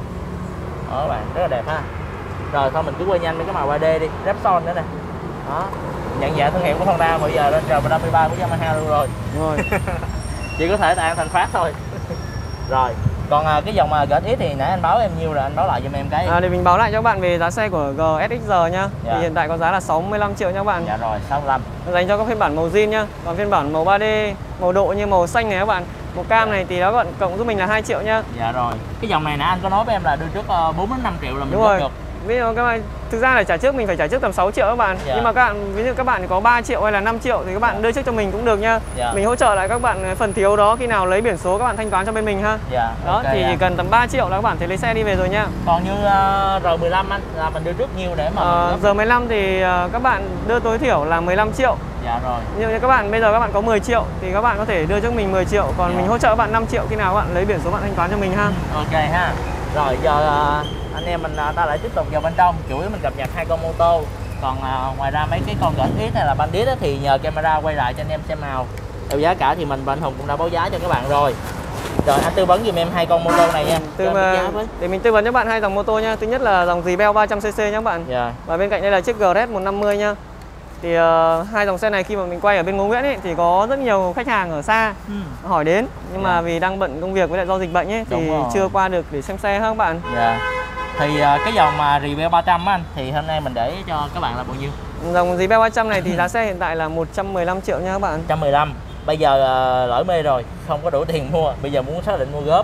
Đó các bạn, rất là đẹp ha. Rồi thôi mình cứ quay nhanh với cái màu ba D đi, Repsol nữa nè. Đó. Nhận dạng thương hiệu của Honda bây giờ lên R một trăm mười ba của Yamaha luôn rồi. Đúng rồi. Chỉ có thể là An Thành Phát thôi. Rồi, còn cái dòng mà G S X thì nãy anh báo em nhiêu rồi, anh báo lại giùm em cái. À, để mình báo lại cho các bạn về giá xe của G S X R nhá. Dạ. Thì hiện tại có giá là sáu mươi lăm triệu nha các bạn. Dạ rồi, sáu mươi lăm. Dành cho các phiên bản màu zin nhá. Còn phiên bản màu ba D, màu độ như màu xanh này các bạn, màu cam dạ. này thì đó các bạn cộng giúp mình là hai triệu nhá. Dạ rồi. Cái dòng này nãy anh có nói với em là đưa trước bốn đến năm triệu là mình đúng rồi. Được. Ví dụ các bạn thực ra là trả trước mình phải trả trước tầm sáu triệu các bạn. Dạ. Nhưng mà các bạn ví dụ các bạn có ba triệu hay là năm triệu thì các bạn dạ. đưa trước cho mình cũng được nhá. Dạ. Mình hỗ trợ lại các bạn phần thiếu đó, khi nào lấy biển số các bạn thanh toán cho bên mình ha. Dạ. Đó okay, thì dạ. cần tầm ba triệu là các bạn thể lấy xe đi về rồi nha. Còn như uh, R mười lăm anh là mình đưa trước nhiêu để mà uh, R mười lăm thì uh, các bạn đưa tối thiểu là mười lăm triệu. Dạ rồi. Nhưng như các bạn bây giờ các bạn có mười triệu thì các bạn có thể đưa trước mình mười triệu, còn dạ. mình hỗ trợ các bạn năm triệu khi nào các bạn lấy biển số bạn thanh toán cho mình ha. Ok ha. Rồi giờ uh, anh em mình uh, ta lại tiếp tục vào bên trong, chủ yếu mình cập nhật hai con mô tô. Còn uh, ngoài ra mấy cái con G S X hay là Bandit thì nhờ camera quay lại cho anh em xem màu. Theo giá cả thì mình và anh Hùng cũng đã báo giá cho các bạn rồi. Rồi anh tư vấn giùm em hai con mô tô này nha. Tư mà, để mình tư vấn cho bạn hai dòng mô tô nha. Thứ nhất là dòng Rebel ba trăm xê xê nhé các bạn. Yeah. Và bên cạnh đây là chiếc G R S một năm mươi nha. Thì uh, hai dòng xe này khi mà mình quay ở bên Ngô Nguyễn ấy, thì có rất nhiều khách hàng ở xa ừ. hỏi đến, nhưng yeah. mà vì đang bận công việc với lại do dịch bệnh ấy thì chưa qua được để xem xe ha các bạn. Yeah. Thì uh, cái dòng mà Rebel ba trăm á anh, thì hôm nay mình để cho các bạn là bao nhiêu? Dòng Rebel ba trăm này thì giá xe hiện tại là một trăm mười lăm triệu nha các bạn. một trăm mười lăm. Bây giờ uh, lỡ mê rồi, không có đủ tiền mua, bây giờ muốn xác định mua góp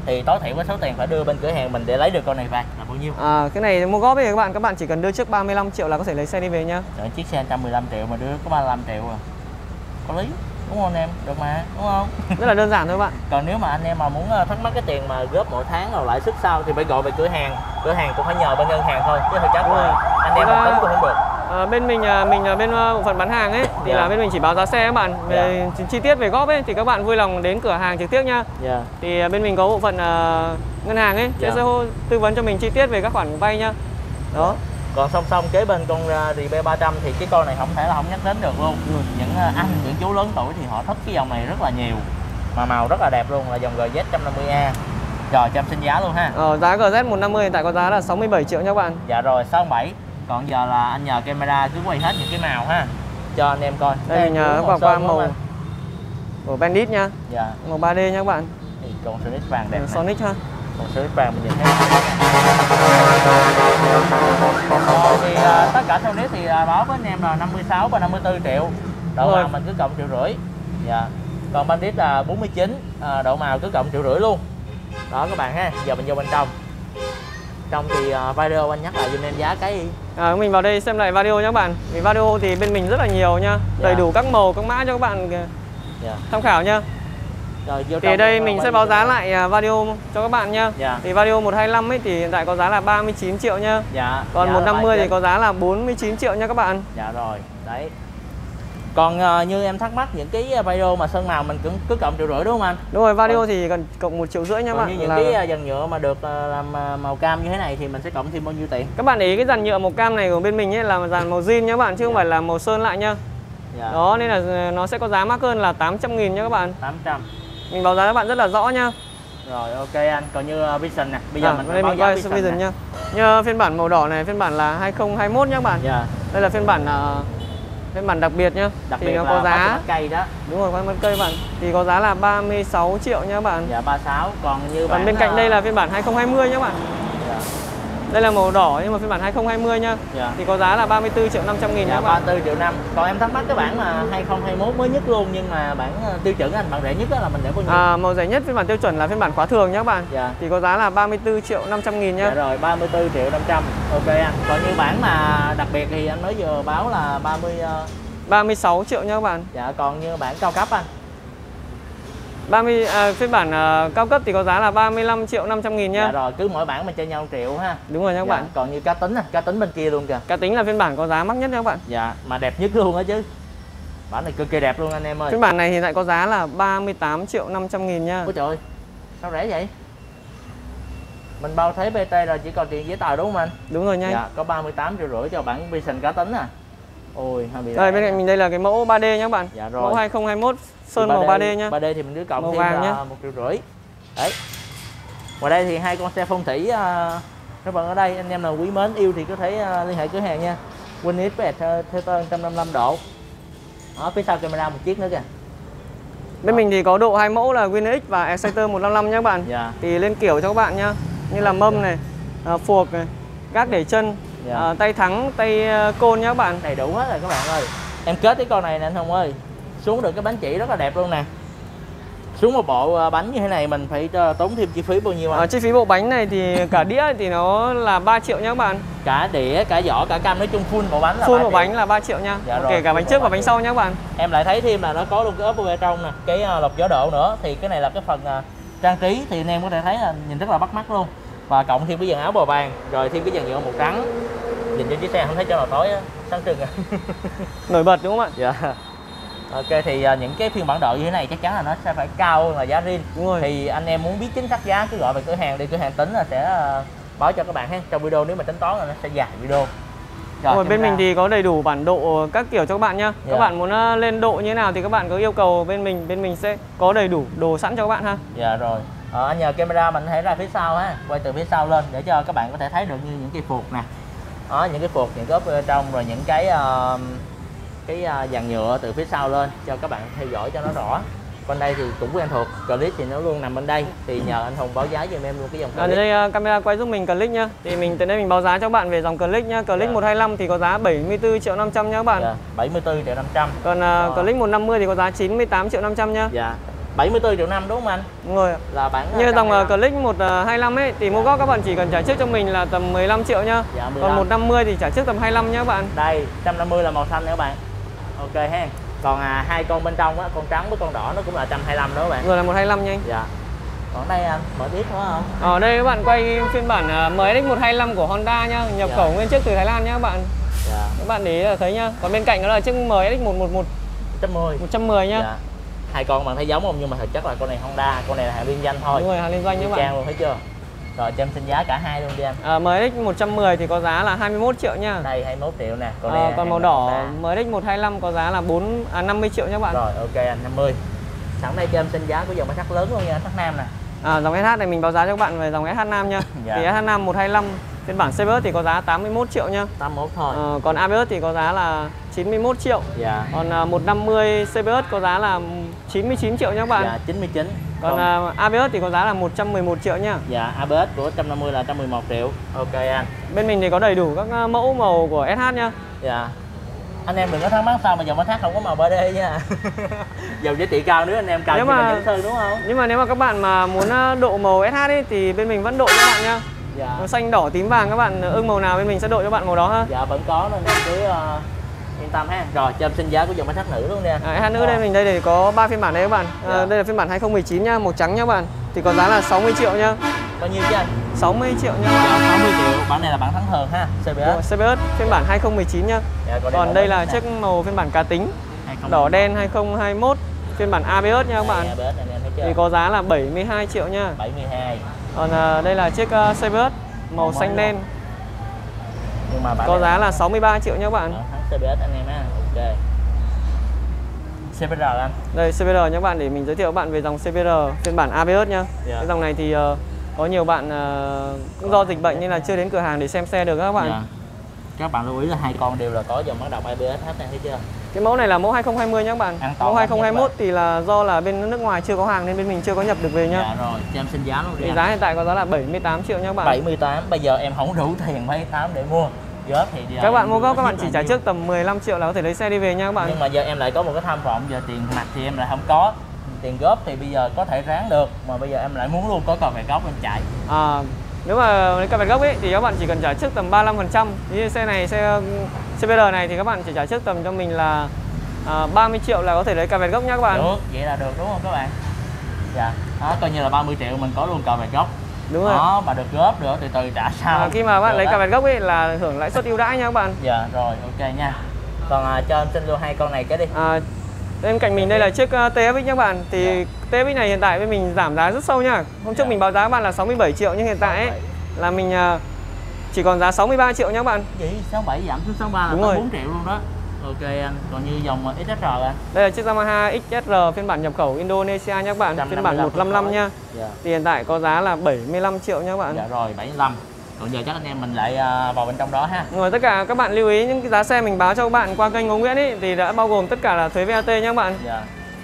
thì tối thiểu với số tiền phải đưa bên cửa hàng mình để lấy được con này về là bao nhiêu? À, cái này mua góp ấy các bạn, các bạn chỉ cần đưa trước ba mươi lăm triệu là có thể lấy xe đi về nhá. Trời, chiếc xe một trăm mười lăm triệu mà đưa có ba mươi lăm triệu à, có lý đúng không anh em? Được mà đúng không? Rất là đơn giản thôi các bạn. Còn nếu mà anh em mà muốn thắc mắc cái tiền mà góp mỗi tháng rồi lãi suất sau thì phải gọi về cửa hàng, cửa hàng cũng phải nhờ bên ngân hàng thôi chứ thực chất là anh em mà tính cũng không được. À, bên mình mình là bên bộ phận bán hàng ấy thì yeah. là bên mình chỉ báo giá xe các bạn, về yeah. chi tiết về góp ấy thì các bạn vui lòng đến cửa hàng trực tiếp nhá. Yeah. Thì bên mình có bộ phận uh, ngân hàng ấy yeah. sẽ tư vấn cho mình chi tiết về các khoản vay nhá. Đó. Yeah. Còn song song kế bên con rờ bê ba trăm thì cái con này không thể là không nhắc đến được luôn. Ừ. Những anh, những chú lớn tuổi thì họ thích cái dòng này rất là nhiều. Mà màu rất là đẹp luôn, là dòng G Z một trăm năm mươi A. Rồi cho em xin giá luôn ha. Ờ, giá G Z một trăm năm mươi hiện tại có giá là sáu mươi bảy triệu nha các bạn. Dạ rồi, sáu mươi bảy. Còn giờ là anh nhờ camera cứ quay hết những cái màu ha, cho anh em coi. Đây mình nhờ qua qua màu của Bandit nha. Dạ. Màu ba D nha các bạn. Thì con Sonic vàng đẹp. Sonic ha. Còn Sonic vàng mình nhìn thấy. Ờ, thì uh, tất cả Sonic thì uh, báo với anh em là năm mươi sáu và năm mươi tư triệu. Độ màu mình cứ cộng triệu rưỡi. Dạ. Còn Bandit là bốn mươi chín, uh, độ màu cứ cộng triệu rưỡi luôn. Đó các bạn ha. Giờ mình vô bên trong. Trong thì uh, video anh nhắc lại giùm em giá cái gì? À, mình vào đây xem lại video nhé các bạn. Vì video thì bên mình rất là nhiều nha, đầy yeah. đủ các màu, các mã cho các bạn yeah. tham khảo nha. Rồi, thì ở đây mình sẽ báo giá lại video cho các bạn nha. Yeah. Thì video một trăm hai mươi lăm ấy thì hiện tại có giá là ba mươi chín triệu nha. Dạ. Còn một trăm năm mươi thì có giá là bốn mươi chín triệu nha các bạn. Dạ rồi. Đấy. Còn uh, như em thắc mắc những cái video mà sơn màu mình cũng cứ cộng triệu rưỡi đúng không anh? Đúng rồi, video còn, thì cần cộng một triệu rưỡi nha các bạn. Như những là... cái dàn nhựa mà được uh, làm uh, màu cam như thế này thì mình sẽ cộng thêm bao nhiêu tiền? Các bạn để ý cái dàn nhựa màu cam này của bên mình ấy là dàn màu zin nha các bạn, chứ không phải là màu sơn lại nha. Dạ. Đó nên là nó sẽ có giá mắc hơn là tám trăm nghìn nha các bạn. tám trăm. Mình báo giá các bạn rất là rõ nha. Rồi ok anh, còn như uh, Vision nè, bây giờ à, mình đây báo mình giá Vision, Vision nha. Như phiên bản màu đỏ này, phiên bản là hai không hai mốt nhá các bạn. Dạ. Đây là phiên bản uh, phiên bản đặc biệt nhá. Đặc thì biệt nó là có giá có cây đó. Đúng rồi, con cây bạn. Thì có giá là ba mươi sáu triệu nha các bạn. Dạ ba mươi sáu. Còn như bạn bên cạnh uh... đây là phiên bản hai không hai không nhá các bạn. Dạ. Đây là màu đỏ nhưng mà phiên bản hai không hai không nhá. Dạ. Thì có giá là ba mươi tư triệu năm trăm nghìn dạ, nha các bạn. ba mươi tư triệu năm. Còn em thắc mắc cái bản mà hai không hai mốt mới nhất luôn nhưng mà bản tiêu chuẩn anh, bản rẻ nhất đó là mình để bao nhiêu? À, màu rẻ nhất phiên bản tiêu chuẩn là phiên bản khóa thường nhá các bạn. Dạ. Thì có giá là ba mươi tư triệu năm trăm nghìn nhá. Dạ rồi, ba mươi tư triệu năm trăm. Ok anh. Còn như bản mà đặc biệt thì anh mới vừa báo là ba mươi uh... ba mươi sáu triệu nha các bạn. Dạ, còn như bản cao cấp anh? ba mươi à, phiên bản uh, cao cấp thì có giá là ba mươi lăm triệu năm trăm nghìn nha. Dạ rồi, cứ mỗi bản mình chơi nhau một triệu ha. Đúng rồi nha các dạ, bạn. Còn như cá tính à, cá tính bên kia luôn kìa. Cá tính là phiên bản có giá mắc nhất nha các bạn. Dạ, mà đẹp nhất luôn á chứ. Bản này cực kỳ đẹp luôn anh em ơi. Phiên bản này thì lại có giá là ba mươi tám triệu năm trăm nghìn nha. Ôi trời ơi, sao rẻ vậy? Mình bao thấy bê tê rồi chỉ còn tiền giấy tờ đúng không anh? Đúng rồi nha. Dạ, có ba mươi tám triệu rưỡi cho bản Vision cá tính à. Ôi, hơi bị đây bên cạnh mình đây là cái mẫu ba D nhá các bạn. Dạ rồi. Mẫu hai không hai mốt sơn màu ba D nhá. ba D thì mình cứ cộng màu thêm vàng là nhá. một triệu rưỡi. Đấy. Ngoài đây thì hai con xe phong thủy uh, các bạn ở đây anh em nào quý mến yêu thì có thể uh, liên hệ cửa hàng nha. Winx với theo tên một trăm năm mươi lăm độ. Ở phía sau camera một chiếc nữa kìa. Bên đó. Mình thì có độ hai mẫu là Winx và Exciter một trăm năm mươi lăm nhá các bạn. Dạ. Thì lên kiểu cho các bạn nhá. Như là mâm này, uh, phuộc này, gác để chân. Dạ. Uh, tay thắng, tay uh, côn nhá các bạn. Đầy đủ hết rồi các bạn ơi. Em kết cái con này nè anh Hùng ơi. Xuống được cái bánh chỉ rất là đẹp luôn nè. Xuống một bộ bánh như thế này mình phải tốn thêm chi phí bao nhiêu anh? À, chi phí bộ bánh này thì cả đĩa thì nó là ba triệu nhá các bạn. Cả đĩa, cả vỏ, cả cam, nói chung full bộ bánh là full bộ bánh là ba triệu nha. Dạ rồi, kể cả bánh trước và bánh sau nhá các bạn. Em lại thấy thêm là nó có luôn cái ốp bên trong nè, cái lọc gió độ nữa. Thì cái này là cái phần trang trí thì anh em có thể thấy là nhìn rất là bắt mắt luôn. Và cộng thêm cái dàn áo bò vàng, rồi thêm cái dàn nhựa màu trắng. Nhìn cho chiếc xe không thấy cho nào tối á, sáng trưng à. Nổi bật đúng không ạ? Dạ. Ok thì uh, những cái phiên bản độ như thế này chắc chắn là nó sẽ phải cao hơn là giá riêng. Đúng rồi. Thì anh em muốn biết chính xác giá cứ gọi về cửa hàng đi, cửa hàng tính là sẽ uh, báo cho các bạn ha. Trong video nếu mà tính toán là nó sẽ dài video. Rồi, rồi bên ra. Mình thì có đầy đủ bản độ các kiểu cho các bạn nhá. Yeah. Các bạn muốn uh, lên độ như thế nào thì các bạn cứ yêu cầu bên mình, bên mình sẽ có đầy đủ đồ sẵn cho các bạn ha. Dạ rồi. Ờ, anh nhờ camera mình hãy ra phía sau ha, quay từ phía sau lên để cho các bạn có thể thấy được như những cái phuộc nè. Đó, những cái phuộc, những cái ốp bên trong rồi những cái uh, cái uh, dàn nhựa từ phía sau lên cho các bạn theo dõi cho nó rõ. Bên đây thì cũng quen thuộc, clip thì nó luôn nằm bên đây thì nhờ anh Hùng báo giá giùm em luôn cái dòng clip. À, đây uh, camera quay giúp mình clip nhá. Thì mình từ đây mình báo giá cho các bạn về dòng clip nhá. Clip yeah. một trăm hai mươi lăm thì có giá bảy mươi tư triệu năm trăm nhá các bạn. Yeah, bảy mươi tư triệu năm trăm. Còn uh, clip một trăm năm mươi thì có giá chín mươi tám triệu năm trăm nhá. Dạ. bảy mươi tư triệu năm đúng không anh? Đúng rồi. Là bản như dòng uh, Click một hai lăm ấy thì mua góp các bạn chỉ cần trả trước cho mình là tầm mười lăm triệu nhá. Dạ, mười lăm. Còn một năm mươi thì trả trước tầm hai mươi lăm nhá các bạn. Đây, một trăm năm mươi là màu xanh nha các bạn. Ok ha. Còn à, hai con bên trong á, con trắng với con đỏ nó cũng là một trăm hai mươi lăm đó các bạn. Rồi là một hai lăm nha anh. Dạ. Còn đây anh, mở tiếp đúng không? Ở đây các bạn quay phiên bản uh, em ích một hai lăm của Honda nhá, nhập dạ. khẩu nguyên chiếc từ Thái Lan nhá các bạn. Dạ. Các bạn để ý là thấy nhá. Còn bên cạnh đó là chiếc em ích một một một một trăm mười nhá. Dạ. Hai con bạn thấy giống không, nhưng mà thực chất là con này Honda, con này là hàng liên danh thôi. Đúng rồi, hàng liên doanh nhá bạn. Trang luôn thấy chưa? Rồi cho em xin giá cả hai luôn đi anh. À, em ích một trăm mười thì có giá là hai mươi mốt triệu nha. Đây hai mươi mốt triệu nè. Còn, à, còn màu đỏ em ích một hai lăm có giá là bốn à năm mươi triệu nha bạn. Rồi ok anh năm mươi. Sẵn đây cho em xin giá của dòng ét hát lớn luôn nha, ét hát Nam nè. À, dòng ét hát này mình báo giá cho các bạn về dòng ét hát Nam nha. Dạ. Thì ét hát Nam một hai lăm phiên bản xê bê ét thì có giá tám mươi mốt triệu nha. tám mươi mốt thôi. À, còn a bê ét thì có giá là chín mươi mốt triệu. Dạ. Còn à, một năm mươi xê bê ét có giá là chín mươi chín triệu nha các bạn. Dạ chín mươi chín. Còn, còn à, a bê ét thì có giá là một trăm mười một triệu nha. Dạ a bê ét của một trăm năm mươi là một trăm mười một triệu. Ok anh. Bên mình thì có đầy đủ các mẫu màu của ét hát nha. Dạ. Anh em đừng có thắc mắc sao mà dòng ét hát không có màu bê đê nha. Dòng giá trị cao nữa anh em cần mà nhẫn sơn đúng không? Nhưng mà nếu mà các bạn mà muốn độ màu ét hát ấy thì bên mình vẫn độ cho các bạn nha. Dạ. Màu xanh đỏ tím vàng các bạn ưng màu nào bên mình sẽ độ cho bạn màu đó ha. Dạ vẫn có nên em cứ uh, yên tâm ha. Rồi cho em xin giá của dòng ét hát nữ luôn nha. À, ét hát nữ đây mình đây thì có ba phiên bản đây các bạn. À, dạ. Đây là phiên bản hai không một chín nha, màu trắng nha các bạn. Thì có giá là sáu mươi triệu nha. Bao nhiêu chứ anh? sáu mươi triệu nha. Dạ, sáu mươi triệu. Bản này là bản thắng thường ha. xê bê ét. Rồi, xê bê ét phiên bản hai không một chín nha. Dạ, còn, còn đây là chiếc màu phiên bản cá tính. Đỏ đen hai không hai mốt phiên bản a bê ét nha các bạn. a bê ét này, anh thấy chưa? Thì có giá là bảy mươi hai triệu nha. bảy mươi hai. Còn à, đây là chiếc uh, xê bê ét màu xanh đen. Nhưng mà có giá là sáu mươi ba triệu nha các bạn. Thắng xê bê ét anh em ha. Ok. xê bê rờ anh. Đây xê bê rờ nha các bạn, để mình giới thiệu các bạn về dòng xê bê rờ phiên bản a bê ét nha. Dạ. Cái dòng này thì uh, có nhiều bạn uh, cũng do dịch bệnh nên là chưa đến cửa hàng để xem xe được các bạn. Dạ. Các bạn lưu ý là hai con đều là có dòng bắt đầu a bê ét hết này thấy chưa? Cái mẫu này là mẫu hai không hai không nhé các bạn. Mẫu hai không hai mốt thì là do là bên nước ngoài chưa có hàng nên bên mình chưa có nhập được về nhá. Dạ rồi, cho em xin giá luôn đi. Thì giá hiện tại có giá là bảy mươi tám triệu nha các bạn. bảy mươi tám, bây giờ em không đủ tiền bảy mươi tám để mua. Góp thì các bạn mua góp các bạn chỉ trả trước tầm mười lăm triệu là có thể lấy xe đi về nha các bạn. Nhưng mà giờ em lại có một cái tham vọng, giờ tiền mặt thì em lại không có. Tiền góp thì bây giờ có thể ráng được, mà bây giờ em lại muốn luôn có cà vẹt gốc em chạy. À, nếu mà lấy cà vẹt gốc ấy thì các bạn chỉ cần trả trước tầm ba mươi lăm phần trăm. Như xe này, xe xê bê rờ này thì các bạn chỉ trả trước tầm cho mình là à, ba mươi triệu là có thể lấy cà vẹt gốc nha các bạn. Được, vậy là được đúng không các bạn? Dạ, đó coi như là ba mươi triệu mình có luôn cà vẹt gốc. Đúng rồi. Đó, mà được góp nữa từ từ trả sau. À, khi mà bạn được lấy cà vẹt gốc ấy là hưởng lãi suất ưu đãi nha các bạn. Dạ rồi, ok nha. Còn à, cho em xin luôn hai con này cái đi. À, bên cạnh mình đây là chiếc uh, tê ép ích nha các bạn. Thì dạ. tê ép ích này hiện tại bên mình giảm giá rất sâu nha. Hôm trước dạ. mình báo giá các bạn là sáu mươi bảy triệu nhưng hiện tại ấy là mình uh, chỉ còn giá sáu mươi ba triệu nha các bạn. Gì? sáu mươi bảy giảm xuống sáu mươi ba là có bốn triệu luôn đó. Ok anh, còn như dòng ích ét rờ anh. Đây là chiếc Yamaha ích ét rờ phiên bản nhập khẩu Indonesia nha các bạn, phiên bản một trăm năm mươi lăm nha. Dạ. Thì hiện tại có giá là bảy mươi lăm triệu nha các bạn. Dạ rồi, bảy mươi lăm. Còn giờ chắc anh em mình lại vào bên trong đó ha. Rồi tất cả các bạn lưu ý những cái giá xe mình báo cho các bạn qua kênh Ngô Nguyễn ấy thì đã bao gồm tất cả là thuế vê a tê nha các bạn. Dạ.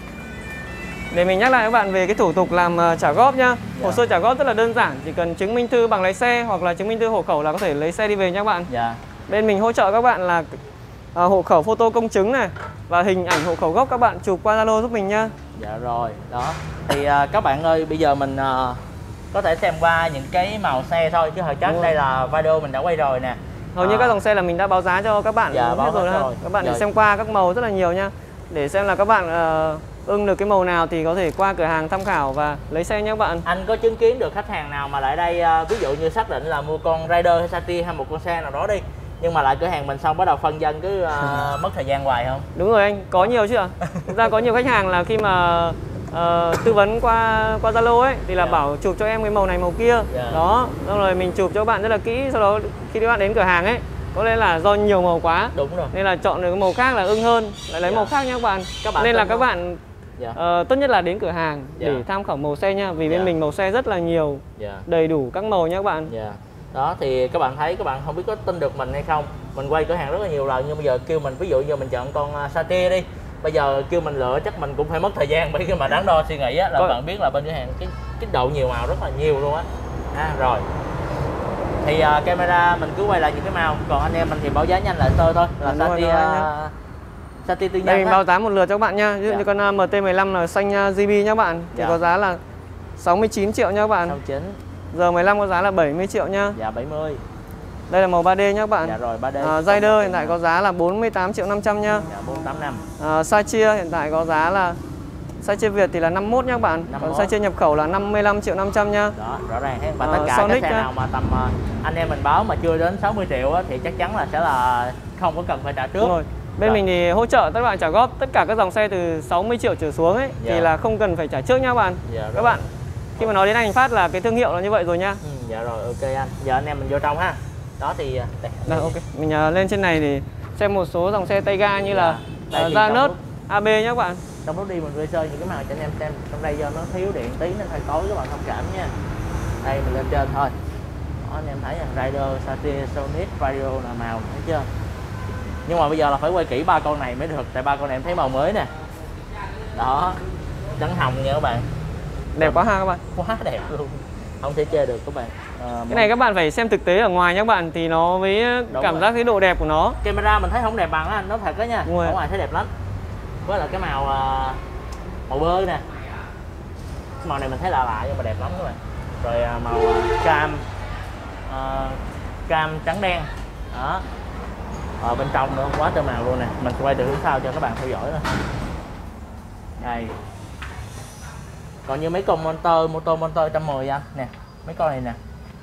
Để mình nhắc lại các bạn về cái thủ tục làm trả góp nhá. Dạ. Hồ sơ trả góp rất là đơn giản, chỉ cần chứng minh thư bằng lái xe hoặc là chứng minh thư hộ khẩu là có thể lấy xe đi về nha các bạn. Dạ. Bên mình hỗ trợ các bạn là à, hộ khẩu photo công chứng này và hình ảnh hộ khẩu gốc các bạn chụp qua Zalo giúp mình nha. Dạ rồi, đó. Thì à, các bạn ơi, bây giờ mình à, có thể xem qua những cái màu xe thôi chứ hồi chắc đây là video mình đã quay rồi nè. Hầu như à, các dòng xe là mình đã báo giá cho các bạn dạ, hết rồi, rồi. Các bạn để xem qua các màu rất là nhiều nha. Để xem là các bạn uh, ưng được cái màu nào thì có thể qua cửa hàng tham khảo và lấy xe nhé các bạn. Anh có chứng kiến được khách hàng nào mà lại đây uh, ví dụ như xác định là mua con Raider hay Sati hay một con xe nào đó đi, nhưng mà lại cửa hàng mình xong bắt đầu phân dân cứ uh, mất thời gian hoài không? Đúng rồi anh, có nhiều chứ ạ. Thực ra có nhiều khách hàng là khi mà uh, tư vấn qua qua Zalo ấy thì là yeah. bảo chụp cho em cái màu này màu kia. Yeah. Đó, xong rồi mình chụp cho các bạn rất là kỹ, sau đó khi các bạn đến cửa hàng ấy có lẽ là do nhiều màu quá. Đúng rồi. Nên là chọn được cái màu khác là ưng hơn, lại lấy yeah. màu khác nha các bạn. Các bạn nên là các bạn yeah. uh, tốt nhất là đến cửa hàng yeah. để tham khảo màu xe nha, vì bên yeah. mình màu xe rất là nhiều, yeah. đầy đủ các màu nha các bạn. Yeah. Đó thì các bạn thấy, các bạn không biết có tin được mình hay không, mình quay cửa hàng rất là nhiều lần nhưng bây giờ kêu mình ví dụ như mình chọn con Sati đi, bây giờ kêu mình lựa chắc mình cũng phải mất thời gian bởi khi mà đắn đo suy nghĩ á, là có... bạn biết là bên cửa hàng cái cái độ nhiều màu rất là nhiều luôn á. À, rồi thì uh, camera mình cứ quay lại những cái màu, còn anh em mình thì báo giá nhanh lại tôi thôi là Sati uh, Sati tư nhân. Đây mình báo giá một lượt cho các bạn nha. Ví dụ dạ. như con M T mười lăm là xanh giê bê nhá các bạn. Thì dạ. có giá là sáu mươi chín triệu nha các bạn. sáu mươi chín. G mười lăm có giá là bảy mươi triệu nha. Dạ bảy mươi. Đây là màu ba D nhá các bạn. Dạ rồi ba D. À, Rider hiện tại có giá là bốn mươi tám triệu năm trăm nha. Dạ bốn mươi tám năm. À, size chia hiện tại có giá là size chia Việt thì là năm mươi mốt nhá các bạn. năm mươi mốt. Còn size chia nhập khẩu là năm mươi lăm triệu năm trăm nha. Đó, rõ ràng hết. Và tất cả các xe nào mà tầm anh em mình báo mà chưa đến sáu mươi triệu á, thì chắc chắn là sẽ là không có cần phải trả trước. Đúng rồi. Bên rồi. mình thì hỗ trợ các bạn trả góp tất cả các dòng xe từ sáu mươi triệu trở xuống ấy dạ. thì là không cần phải trả trước nha các bạn. Dạ, các bạn khi mà nói đến Anh Phát là cái thương hiệu là như vậy rồi nha. Ừ, dạ rồi ok anh. Giờ anh em mình vô trong ha. Đó thì đây. Đây, ok. Mình uh, lên trên này thì xem một số dòng xe tay ga như dạ. là uh, Janus, a bê nhé các bạn. Trong lúc đi mình quay sơ những cái màu cho anh em xem. Trong đây do nó thiếu điện tí nên hơi tối các bạn thông cảm nha. Đây mình lên trên thôi. Đó, anh em thấy là Rider, Sati, Sonic, Radio là màu thấy chưa? Nhưng mà bây giờ là phải quay kỹ ba con này mới được, tại ba con này em thấy màu mới nè. Đó, trắng hồng nha các bạn. Đẹp quá ha các bạn. Quá đẹp luôn. Không thể chê được các bạn. À, cái này các bạn phải xem thực tế ở ngoài nhé các bạn thì nó mới đúng cảm rồi. giác cái độ đẹp của nó. Camera mình thấy không đẹp bằng á anh, nói thật đó nha. Ở ngoài thấy đẹp lắm. Với là cái màu uh, màu bơ nè. Cái màu này mình thấy lạ lạ nhưng mà đẹp lắm các bạn. Rồi uh, màu uh, cam uh, cam trắng đen. Đó. Ở bên trong nữa quá trời màu luôn nè. Mình quay từ phía sau cho các bạn theo dõi thôi. Đây. Còn như mấy con motor, motor motor một trăm mười anh nè. Mấy con này nè.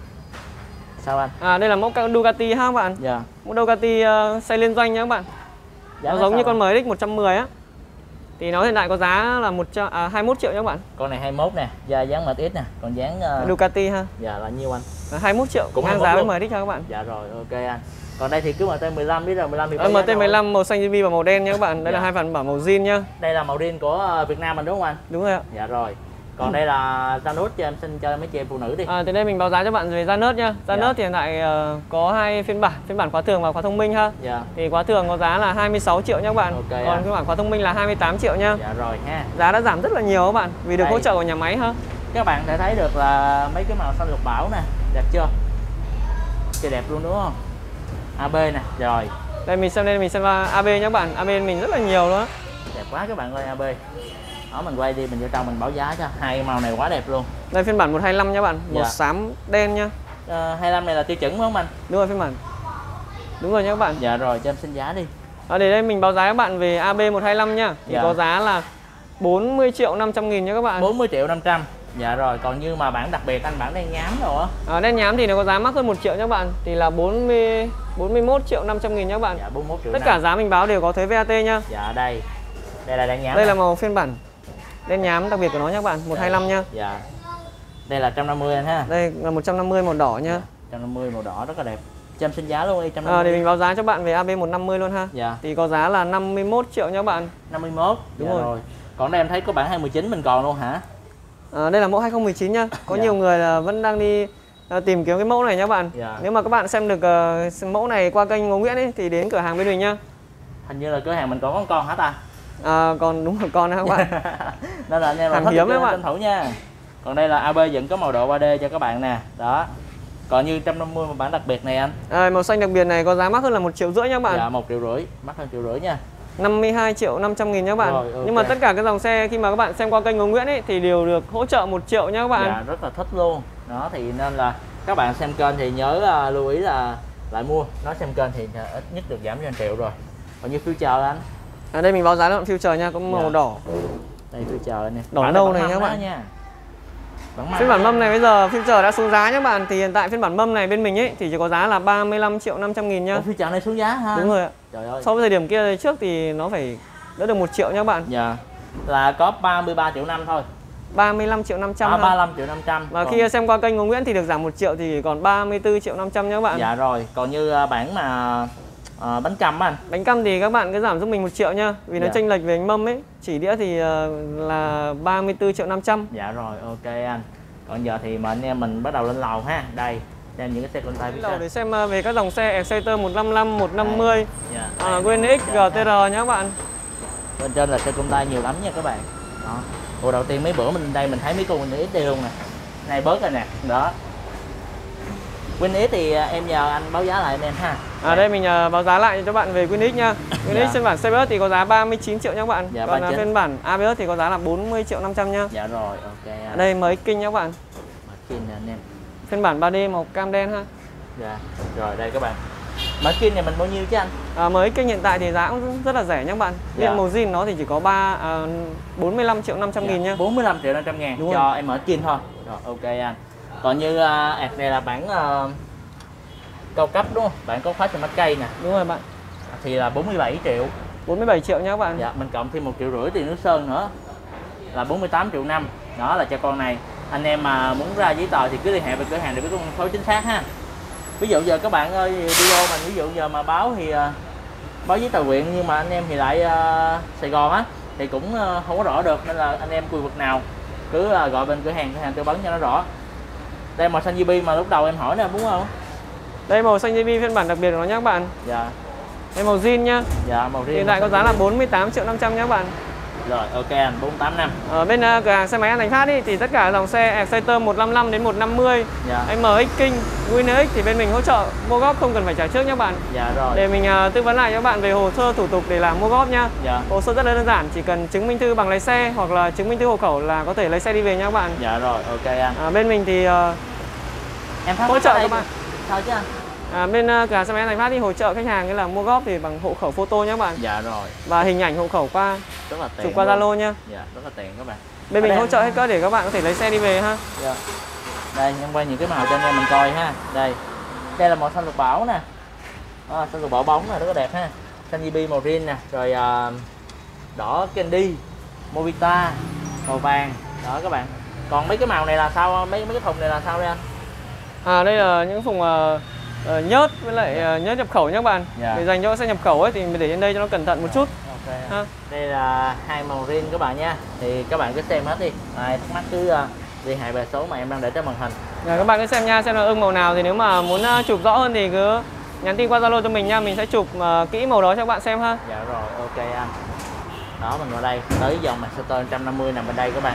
Sao anh? À đây là mẫu Ducati ha các bạn. Dạ. Mẫu Ducati uh, xe liên doanh nha các bạn. Giá nó giống như con em rờ X một trăm mười á. Thì nó hiện tại có giá là một trăm, à, hai mươi mốt triệu nha các bạn. Con này hai mươi mốt nè, da dáng em ích nè, còn dáng uh... Ducati ha. Dạ là nhiêu anh? À, hai mươi mốt triệu cũng ngang giá với em rờ X ha các bạn. Dạ rồi, ok anh. Còn đây thì cứ M T mười lăm biết rồi, mười lăm thì M T mười lăm màu xanh giê bê và màu đen nha các bạn. Đây dạ. là hai phần bản màu zin nhá. Đây là màu zin của Việt Nam mình đúng không anh? Đúng rồi ạ. Dạ rồi. Còn ừ. đây là Janus, cho em xin cho mấy chị em phụ nữ đi. À, thì đây mình báo giá cho bạn về Janus nha. Janus dạ. thì hiện tại uh, có hai phiên bản, phiên bản khóa thường và khóa thông minh ha. Dạ. Thì khóa thường có giá là hai mươi sáu triệu nha các bạn. Okay, còn phiên bản khóa thông minh là hai mươi tám triệu nha. Dạ rồi ha. Giá đã giảm rất là nhiều các bạn vì được đây. hỗ trợ của nhà máy ha. Các bạn thể thấy được là mấy cái màu xanh lục bảo nè, đẹp chưa? Chơi đẹp luôn đúng không? a bê nè, rồi. Đây mình xem đây mình xem a bê nhé các bạn. a bê mình rất là nhiều luôn á. Đẹp quá các bạn ơi a bê. Đó mình quay đi mình vô trong mình báo giá cho. Hai màu này quá đẹp luôn. Đây phiên bản một hai lăm nha bạn, màu dạ. xám đen nha. À, hai lăm này là tiêu chuẩn đúng không anh? Đúng rồi phiên bản. Đúng rồi nha các bạn. Dạ rồi cho em xin giá đi. À, để đây mình báo giá các bạn về a bê một hai lăm nha. Thì dạ. có giá là bốn mươi triệu năm trăm nghìn nha các bạn. bốn mươi triệu năm trăm. Dạ rồi, còn như mà bản đặc biệt anh bản đen nhám rồi á. À, đen nhám thì nó có giá mắc hơn một triệu nha các bạn. Thì là bốn mươi, bốn mươi mốt triệu năm trăm nghìn nha các bạn. Dạ bốn mươi mốt triệu. Tất cả giá mình báo đều có thuế vê a tê nha. Dạ đây. Đây là đen nhám. Đây này. là màu phiên bản đen nhám đặc biệt của nó nha các bạn, một hai lăm nha. Dạ. Đây là một trăm năm mươi anh ha. Đây là một trăm năm mươi màu đỏ nha. Dạ. một trăm năm mươi màu đỏ rất là đẹp. Cho em xin giá luôn đi một trăm năm mươi. À, thì mình báo giá cho bạn về a bê một năm mươi luôn ha. Dạ. Thì có giá là năm mươi mốt triệu nha các bạn. năm mươi mốt. Đúng dạ rồi. rồi. Còn đây em thấy có bản hai mươi chín mình còn luôn hả? À, đây là mẫu hai không một chín nha. Có dạ. nhiều người là vẫn đang đi uh, tìm kiếm cái mẫu này nhá các bạn. Dạ. Nếu mà các bạn xem được uh, mẫu này qua kênh Ngô Nguyễn ấy thì đến cửa hàng bên mình nhá. Hình như là cửa hàng mình còn có con hả ta? À, còn đúng rồi con đó các bạn. Nên là anh em là hiếm đấy các bạn. Tranh thủ nha. Còn đây là a bê vẫn có màu độ ba D cho các bạn nè. Đó. Còn như một trăm năm mươi một bản đặc biệt này anh. À, màu xanh đặc biệt này có giá mắc hơn là một triệu rưỡi nha các bạn. Dạ một triệu rưỡi, mắc hơn triệu rưỡi nha. năm mươi hai triệu năm trăm nghìn nha các bạn. Rồi, okay. Nhưng mà tất cả các dòng xe khi mà các bạn xem qua kênh Ngô Nguyễn ấy thì đều được hỗ trợ một triệu nha các bạn. Dạ rất là thích luôn. Đó thì nên là các bạn xem kênh thì nhớ uh, lưu ý là lại mua. Nói xem kênh thì ít nhất được giảm cho một triệu rồi. Còn như future anh. À, đây mình báo giá nó future nha, có màu dạ. đỏ. Đây future anh nè. Đỏ bản nâu này nha các bạn. Nha. Phiên bản mâm này bây giờ future đã xuống giá nhé các bạn. Thì hiện tại phiên bản mâm này bên mình ấy thì chỉ có giá là ba mươi lăm triệu năm trăm nghìn nha. Ủa, future này xuống giá ha? Đúng rồi ạ. Trời ơi. So với thời điểm kia trước thì nó phải đỡ được một triệu nha các bạn. Dạ. Là có ba mươi ba triệu năm thôi. ba mươi lăm triệu năm trăm. À, ba mươi lăm triệu năm trăm. Và còn... khi xem qua kênh Ngô Nguyễn thì được giảm một triệu thì còn ba mươi tư triệu năm trăm nha các bạn. Dạ rồi. Còn như bản mà à, bánh căm anh. Bánh căm thì các bạn cứ giảm giúp mình một triệu nha. Vì dạ. nó chênh lệch về bánh mâm ấy. Chỉ đĩa thì uh, là ba mươi tư triệu năm trăm. Dạ rồi, ok anh. Còn giờ thì mà anh em mình bắt đầu lên lầu ha. Đây, xem những cái xe con tay lầu để xem về các dòng xe Exciter một năm lăm, một năm mươi, dạ. uh, Grand X, giê tê rờ nhé các bạn. Bên trên là xe con tay nhiều lắm nha các bạn. Đó. Ủa đầu tiên mấy bữa mình đây mình thấy mấy con mình ít đi luôn nè. Này bớt rồi nè, đó. Win X thì em nhờ anh báo giá lại em ha. À đây mình uh, báo giá lại cho bạn về Win X nha. Win Dạ. X phiên bản xê bê ét thì có giá ba mươi chín triệu nha các bạn. Dạ, Còn ba mươi uh, chín. phiên bản a bê ét thì có giá là bốn mươi triệu năm trăm nha. Dạ rồi, ok. Ở đây mới kinh nha các bạn. Mở kinh nè anh em. Phiên bản ba D màu cam đen ha. Dạ. Rồi đây các bạn. Mở kinh này mình bao nhiêu chứ anh? À, mới kinh hiện tại thì giá cũng rất là rẻ nha các bạn. Dạ. Riêng màu zin nó thì chỉ có ba à, bốn mươi lăm triệu năm trăm nghìn nha. bốn mươi lăm triệu năm trăm ngàn Đúng cho rồi. em mở kinh thôi. Rồi ok anh. Còn như uh, ạc này là bản uh, cao cấp đúng không? Bản có khóa cho mắt cây nè. Đúng rồi bạn. Thì là bốn mươi bảy triệu. bốn mươi bảy triệu nha các bạn. Dạ, mình cộng thêm một triệu rưỡi tiền nước sơn nữa là bốn mươi tám triệu năm. Đó là cho con này. Anh em mà muốn ra giấy tờ thì cứ liên hệ với cửa hàng để biết con số chính xác ha. Ví dụ giờ các bạn ơi video mình ví dụ giờ mà báo thì uh, báo giấy tờ huyện nhưng mà anh em thì lại uh, Sài Gòn á thì cũng uh, không có rõ được, nên là anh em khu vực nào cứ uh, gọi bên cửa hàng cửa hàng tư vấn cho nó rõ. Đây màu xanh giê bê mà lúc đầu em hỏi nè đúng không? Đây màu xanh giê bê phiên bản đặc biệt của nó nhé các bạn. Dạ. Đây màu zin nhá. Dạ màu riêng. Hiện tại có giá là bốn mươi tám triệu năm trăm nhé các bạn. Rồi ok anh, bốn tám năm. Ở bên uh, cửa hàng xe máy An Thành Phát đi thì tất cả dòng xe Exciter một năm lăm đến một năm mươi, Dạ. em ích King, Win X thì bên mình hỗ trợ mua góp không cần phải trả trước nhé các bạn. Dạ rồi. Để mình uh, tư vấn lại cho các bạn về hồ sơ thủ tục để làm mua góp nhá. Dạ. Hồ sơ rất là đơn giản, chỉ cần chứng minh thư bằng lái xe hoặc là chứng minh thư hộ khẩu là có thể lấy xe đi về nha các bạn. Dạ rồi, ok anh. À, bên mình thì uh, Em hỗ trợ các bạn. Sao chứ anh? À, bên uh, cửa hàng xe máy An Thành Phát thì hỗ trợ khách hàng cái là mua góp thì bằng hộ khẩu photo nhé các bạn. Dạ rồi. Và hình ảnh hộ khẩu qua Rất là tiện. chụp qua Zalo nha. Dạ, rất là tiện các bạn. Bên Ở mình đây hỗ trợ anh- hết cỡ để các bạn có thể lấy xe đi về ha. Dạ. Đây, nhân quay những cái màu cho anh em mình coi ha. Đây. Đây là màu xanh lục bảo nè. À, xanh lục bảo bóng nè, rất là đẹp ha. Xanh giê bê màu riêng nè, rồi uh, đỏ candy, Movita, màu vàng. Đó các bạn. Còn mấy cái màu này là sao? Mấy mấy cái thùng này là sao đây anh? À đây là những thùng uh, uh, nhớt với lại uh, nhớt nhập khẩu nhé các bạn. Dạ. Để dành cho xe nhập khẩu ấy thì mình để trên đây cho nó cẩn thận một chút. Ok. Ha. Đây là hai màu riêng các bạn nha. Thì các bạn cứ xem hết đi. Ai thắc mắc cứ uh, liên hệ về số mà em đang để trên màn hình. Rồi, các bạn cứ xem nha, xem là ưng màu nào thì nếu mà muốn uh, chụp rõ hơn thì cứ nhắn tin qua Zalo cho mình nha, mình sẽ chụp uh, kỹ màu đó cho các bạn xem ha. Dạ rồi, ok anh. Đó mình vào đây, tới dòng Exciter một trăm năm mươi nằm bên đây các bạn.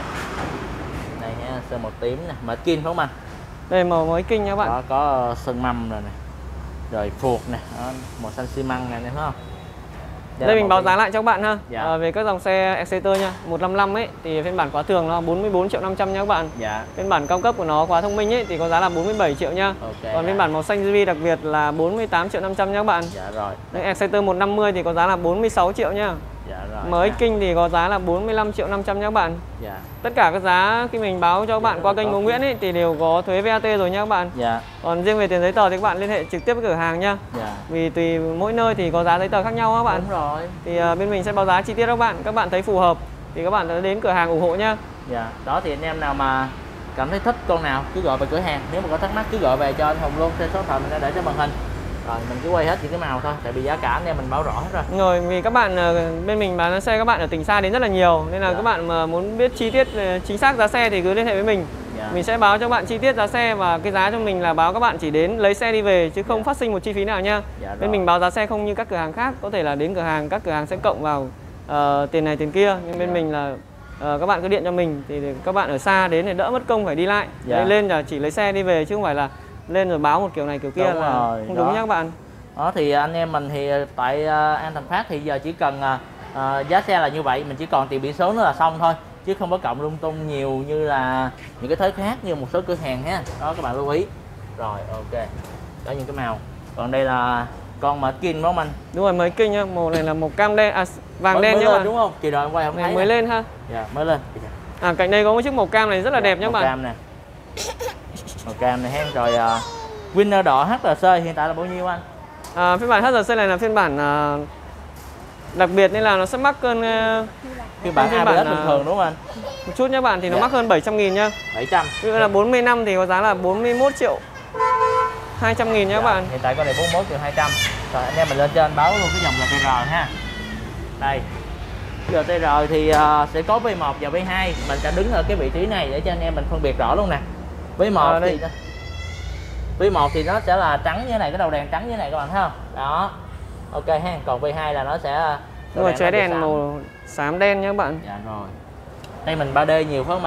Đây nha, sơn màu tím nè, mở kim phải không anh? Đây màu mới kinh nha các bạn. Đó có sơn mâm rồi nè. Rồi phuộc nè, đó, màu xanh xi măng nè, thấy không? Đây, Đây là mình màu báo kim. giá lại cho các bạn ha. Dạ. À, về các dòng xe Exciter nha, một năm lăm ấy thì phiên bản khóa thường nó bốn mươi bốn triệu năm trăm nha các bạn. Dạ. Phiên bản cao cấp của nó khóa thông minh ấy thì có giá là bốn mươi bảy triệu nha. Ok. Còn phiên bản màu xanh giê bê đặc biệt là bốn mươi tám triệu năm trăm nha các bạn. Dạ rồi. Đây Exciter một năm mươi thì có giá là bốn mươi sáu triệu nha. Dạ rồi. Mới ha. kinh thì có giá là bốn mươi lăm triệu năm trăm nha các bạn. Dạ. Tất cả các giá khi mình báo cho các bạn Dạ, qua có kênh Bố phí. Nguyễn ấy thì đều có thuế vê a tê rồi nha các bạn. Dạ. Còn riêng về tiền giấy tờ thì các bạn liên hệ trực tiếp với cửa hàng nha. Dạ. Vì tùy mỗi nơi thì có giá giấy tờ khác nhau các bạn. Đúng rồi. Thì uh, bên mình sẽ báo giá chi tiết các bạn. Các bạn thấy phù hợp thì các bạn đã đến cửa hàng ủng hộ nha. Dạ. Đó thì anh em nào mà cảm thấy thích con nào cứ gọi về cửa hàng, nếu mà có thắc mắc cứ gọi về cho anh Hùng luôn trên số điện thoại mình đã để trên màn hình. Rồi mình cứ quay hết những cái màu thôi, tại vì giá cả anh em mình báo rõ hết rồi. Rồi vì các bạn uh, bên mình bán xe các bạn ở tỉnh xa đến rất là nhiều nên là Dạ. các bạn mà muốn biết chi tiết uh, chính xác giá xe thì cứ liên hệ với mình. Dạ. Mình sẽ báo cho bạn chi tiết giá xe và cái giá cho mình là báo các bạn chỉ đến lấy xe đi về chứ không Dạ. phát sinh một chi phí nào nha. Dạ rồi. Bên mình báo giá xe không như các cửa hàng khác, có thể là đến cửa hàng các cửa hàng sẽ cộng vào uh, tiền này tiền kia, nhưng bên Dạ. mình là uh, các bạn cứ điện cho mình thì để các bạn ở xa đến để đỡ mất công phải đi lại. Dạ. Đây, lên là chỉ lấy xe đi về chứ không phải là lên rồi báo một kiểu này kiểu kia Đúng là rồi, không đó. đúng nha các bạn. Đó thì anh em mình thì tại uh, An Thành Phát thì giờ chỉ cần uh, uh, giá xe là như vậy, mình chỉ còn tiền biển số nữa là xong thôi, chứ không có cộng lung tung nhiều như là những cái thuế khác như một số cửa hàng ha. Đó các bạn lưu ý. Rồi ok. Đó những cái màu. Còn đây là con mà skin đúng không anh? Đúng rồi, mới kinh nhá, màu này là màu cam đen, à, vàng mới, đen mới nhá lên bạn. đúng không? Chị đợi em quay không Này thấy. mới nè. lên ha. Dạ mới lên. À cạnh đây có một chiếc màu cam này rất là Dạ, đẹp nhá màu bạn. cam nè. Màu cam này ha. Rồi uh, Winner đỏ hát lờ xê hiện tại là bao nhiêu anh? À, phiên bản hát rờ xê này là phiên bản à, đặc biệt nên là nó sẽ mắc hơn uh, Phiên bản phiên a bê ét bản, bình à, thường đúng không anh? một chút nhá bạn thì nó Dạ. mắc hơn bảy trăm nghìn nhá. bảy trăm. Ví dụ là bốn mươi năm thì có giá là bốn mươi mốt triệu hai trăm nghìn nhá Dạ, các bạn. hiện tại con này bốn mươi mốt triệu hai trăm. Rồi anh em mình lên trên báo luôn cái dòng giê tê rờ ha. Đây. giê tê rờ thì uh, sẽ có vê một và vê hai, mình sẽ đứng ở cái vị trí này để cho anh em mình phân biệt rõ luôn nè. vê một À, thì vê một thì nó sẽ là trắng như thế này, cái đầu đèn trắng như thế này các bạn thấy không? Đó. Ok ha, còn vê hai là nó sẽ Đúng rồi, chóe nó bị đèn xám. màu xám đen nhá các bạn. Dạ rồi. Đây mình ba D nhiều phải không anh?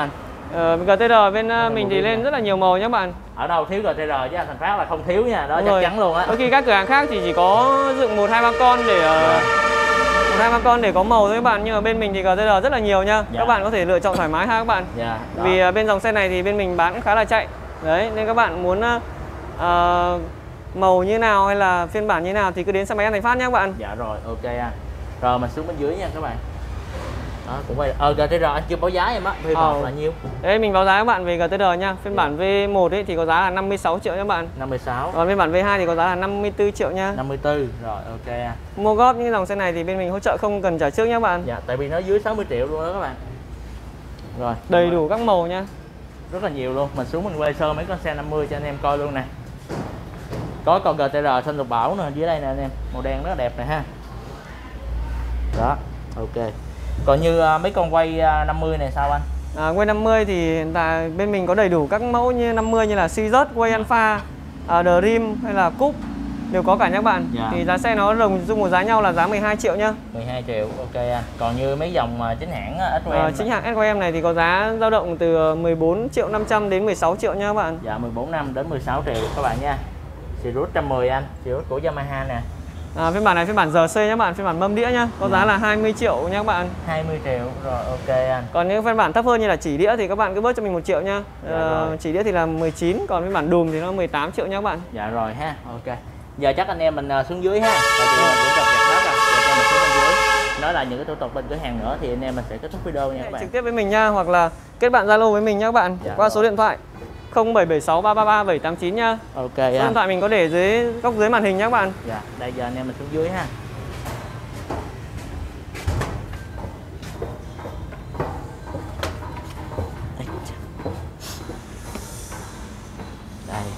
Ờ, giê tê rờ bên uh, mình thì lên rất là nhiều màu nhé bạn. Ở đâu thiếu giê tê rờ chứ anh Thành Phát là không thiếu nha, đó. Đúng chắc rồi. chắn luôn á. Đôi khi các cửa hàng khác thì chỉ có dựng một hai ba con để uh, một hai ba con để có màu thôi các bạn, nhưng mà bên mình thì giê tê rờ rất là nhiều nha. Dạ. Các bạn có thể lựa chọn thoải mái ha các bạn. Dạ, vì uh, bên dòng xe này thì bên mình bán cũng khá là chạy. Đấy, nên các bạn muốn uh, uh, màu như nào hay là phiên bản như nào thì cứ đến xe máy An Thành Phát nhé các bạn. Dạ rồi, ok anh. Rồi mình xuống bên dưới nha các bạn. Đó, cũng vậy. Ờ giê tê rờ anh chưa báo giá em á, phiên bản ờ. là nhiêu? Đây mình báo giá các bạn về giê tê rờ nha. Phiên bản vê một ấy thì có giá là năm mươi sáu triệu nha các bạn. năm mươi sáu. Còn phiên bản vê hai thì có giá là năm mươi tư triệu nha. năm mươi tư. Rồi ok anh. Mua góp những dòng xe này thì bên mình hỗ trợ không cần trả trước nha các bạn. Dạ, tại vì nó dưới sáu mươi triệu luôn đó các bạn. Rồi, đầy rồi. đủ các màu nha. Rất là nhiều luôn. Mình xuống mình quay sơ mấy con xe năm mươi cho anh em coi luôn nè. Có con giê tê rờ xanh lục bảo nè, dưới đây nè anh em, màu đen rất là đẹp này ha. Đó, ok. Còn như uh, mấy con quay uh, năm mươi này sao anh? À, quay năm mươi thì hiện tại bên mình có đầy đủ các mẫu như năm mươi như là Citroen, Quay Alpha, uh, Dream hay là Cúp đều có cả nhé các bạn. Dạ. Thì giá xe nó đồng dung một giá nhau là giá mười hai triệu nhá. mười hai triệu, ok anh. Còn như mấy dòng uh, chính hãng ét quy em. Uh, chính hãng ét quy em này thì có giá dao động từ mười bốn triệu năm trăm đến mười sáu triệu nha các bạn. Dạ, mười bốn năm đến mười sáu triệu các bạn nha. Sirius một trăm mười anh, Sirius của Yamaha nè. À, phiên bản này phiên bản giê xê nhé các bạn, phiên bản mâm đĩa nhá, có ừ. giá là hai mươi triệu nha các bạn. hai mươi triệu rồi, ok anh. Còn những phiên bản thấp hơn như là chỉ đĩa thì các bạn cứ bớt cho mình một triệu nha. Dạ à, chỉ đĩa thì là mười chín, còn phiên bản đùm thì nó mười tám triệu nha các bạn. Dạ rồi ha, ok. Giờ chắc anh em mình xuống dưới ha. Tại vì mình cũng cập nhật hết rồi. Giờ cho mình xuống bên dưới. Nói là những cái thủ tục bên cửa hàng nữa thì anh em mình sẽ kết thúc video nha các bạn. Trực tiếp với mình nha, hoặc là kết bạn Zalo với mình nha các bạn. Dạ qua rồi. Số điện thoại không bảy bảy sáu ba ba ba bảy tám chín nha. Ok. Số điện thoại mình có để dưới góc dưới màn hình nhé các bạn. Dạ, đây giờ anh em mình xuống dưới ha. Đây.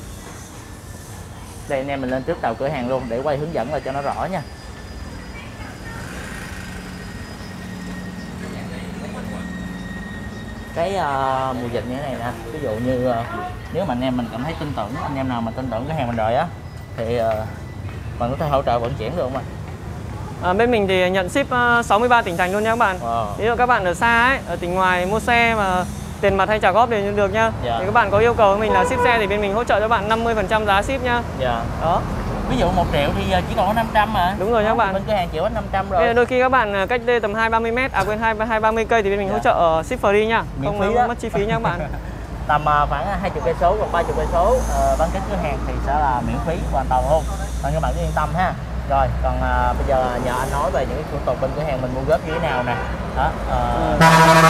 Đây anh em mình lên trước đầu cửa hàng luôn để quay hướng dẫn là cho nó rõ nha. Cái uh, mùa dịch như thế này nè, ví dụ như uh, nếu mà anh em mình cảm thấy tin tưởng, anh em nào mà tin tưởng cái hàng mình rồi á thì uh, mình có thể hỗ trợ vận chuyển được không ạ? À, bên mình thì nhận ship uh, sáu mươi ba tỉnh thành luôn nha các bạn. Wow. Ví dụ các bạn ở xa ấy, ở tỉnh ngoài mua xe mà tiền mặt hay trả góp đều được nhá. Dạ. Thì các bạn có yêu cầu với mình là ship xe thì bên mình hỗ trợ cho bạn năm mươi phần trăm giá ship nhá. Dạ. Đó. Ví dụ một triệu thì chỉ còn có năm trăm mà. Đúng rồi nhá các bạn. Bên cửa hàng chịu hết năm trăm rồi. Đôi khi các bạn cách đây tầm hai ba mươi mét, à quên hai ba mươi cây thì bên mình dạ. hỗ trợ ship free nha. Miễn không phí đó. Mất chi phí nha các bạn. Tầm uh, khoảng hai mươi cây số hoặc ba mươi cây số uh, bán kết cửa hàng thì sẽ là miễn phí hoàn toàn luôn. Còn các bạn cứ yên tâm ha. Rồi, còn uh, bây giờ nhờ anh nói về những cái thủ tục bên cửa hàng mình mua góp như thế nào nè. Đó. Uh...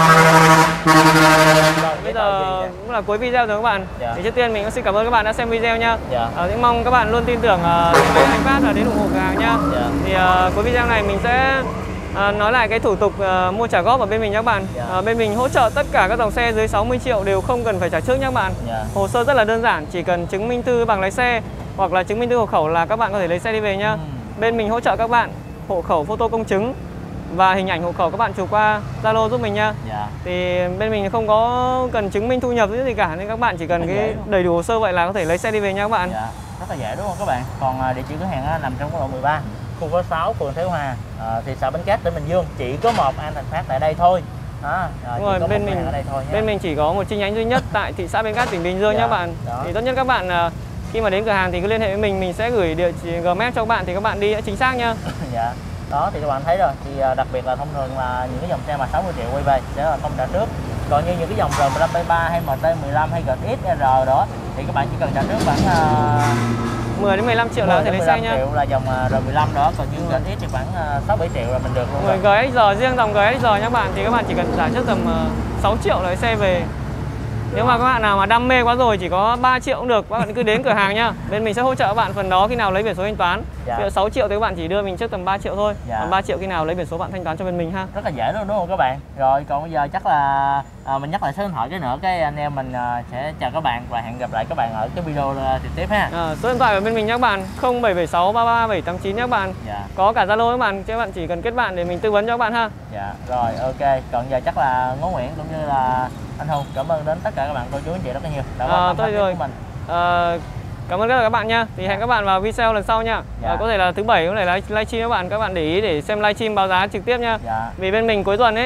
Rồi, bây giờ cũng là cuối video rồi các bạn. Dạ. Thì trước tiên mình cũng xin cảm ơn các bạn đã xem video nha. Dạ. Uh, cũng mong các bạn luôn tin tưởng uh, xe máy Anh Phát là đến ủng hộ cửa hàng nha. Dạ. Thì uh, cuối video này mình sẽ uh, nói lại cái thủ tục uh, mua trả góp ở bên mình nhé các bạn. Dạ. Uh, bên mình hỗ trợ tất cả các dòng xe dưới sáu mươi triệu đều không cần phải trả trước nhé các bạn. Dạ. Hồ sơ rất là đơn giản, chỉ cần chứng minh thư bằng lái xe hoặc là chứng minh thư hộ khẩu là các bạn có thể lấy xe đi về nhá. Ừ. Bên mình hỗ trợ các bạn hộ khẩu photo công chứng và hình ảnh hộ khẩu các bạn chụp qua Zalo giúp mình nha. Dạ. Thì bên mình không có cần chứng minh thu nhập gì cả nên các bạn chỉ cần cái đầy đủ hồ sơ vậy là có thể lấy xe đi về nha các bạn. Dạ. Rất là dễ đúng không các bạn? Còn địa chỉ cửa hàng nằm trong quốc lộ mười ba, khu phố sáu, phường Thế Hòa, à, thị xã Bến Cát, tỉnh Bình Dương. Chỉ có một An Thành Phát tại đây thôi. Đó, đúng rồi, bên mình ở đây thôi bên mình chỉ có một chi nhánh duy nhất tại thị xã Bến Cát, tỉnh Bình Dương dạ. nhé các bạn. Đó. Thì tốt nhất các bạn khi mà đến cửa hàng thì cứ liên hệ với mình, mình sẽ gửi địa chỉ Gmail cho các bạn thì các bạn đi chính xác nha. Dạ. Đó thì các bạn thấy rồi, thì đặc biệt là thông thường là những cái dòng xe mà sáu mươi triệu quay về sẽ là không trả trước. Còn như những cái dòng R mười lăm B ba hay M T mười lăm hay G X R đó thì các bạn chỉ cần trả trước khoảng uh, mười đến mười lăm triệu là có thể lấy xe nha. Triệu là dòng R mười lăm đó, còn như G X thì khoảng sáu bảy triệu là mình được luôn. Rồi. G X R riêng dòng G X R nhé các bạn thì các bạn chỉ cần trả trước tầm uh, sáu triệu là lấy xe về. Nếu mà các bạn nào mà đam mê quá rồi chỉ có ba triệu cũng được, các bạn cứ đến cửa hàng nhá. Bên mình sẽ hỗ trợ các bạn phần đó khi nào lấy biển số thanh toán. Dạ. Ví dụ sáu triệu thì các bạn chỉ đưa mình trước tầm ba triệu thôi. Dạ. Còn ba triệu khi nào lấy biển số bạn thanh toán cho bên mình ha. Rất là dễ luôn đúng không các bạn? Rồi còn bây giờ chắc là à, mình nhắc lại số điện thoại cái nữa, cái anh em mình à, sẽ chào các bạn và hẹn gặp lại các bạn ở cái video trực tiếp ha. À, số điện thoại của bên mình nhé các bạn, không bảy bảy sáu ba ba bảy tám chín nhé các bạn. Dạ. Có cả Zalo các bạn, các bạn chỉ cần kết bạn để mình tư vấn cho các bạn ha. Dạ. Rồi ok, còn giờ chắc là Ngô Nguyễn cũng như là anh Hùng cảm ơn đến tất cả các bạn cô chú anh chị rất là nhiều đã à, thôi rồi mình. À, cảm ơn tất cả các bạn nha. Thì hẹn các bạn vào video lần sau nha. Dạ. À, có thể là thứ bảy có thể là livestream các bạn, các bạn để ý để xem livestream báo giá trực tiếp nha. Dạ. Vì bên mình cuối tuần ấy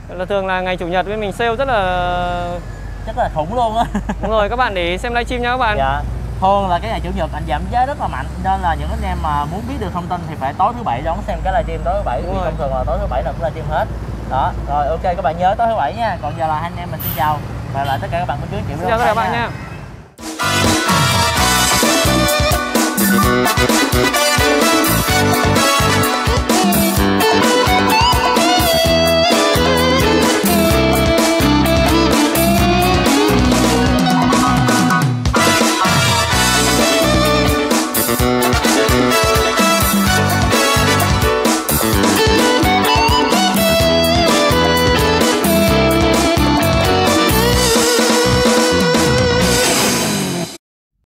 là thường là ngày chủ nhật bên mình sale rất là rất là khủng luôn á. Đúng rồi, các bạn để ý xem livestream nha các bạn. Dạ. Thường là cái ngày chủ nhật anh giảm giá rất là mạnh, nên là những anh em mà muốn biết được thông tin thì phải tối thứ bảy đón xem cái livestream tối thứ bảy, vì thông thường là tối thứ bảy là cũng livestream hết. Đó, rồi ok các bạn nhớ tối thứ bảy nha. Còn giờ là hai anh em mình xin chào và lại tất cả các bạn bên dưới chịu. Xin chào tất cả các bạn nha.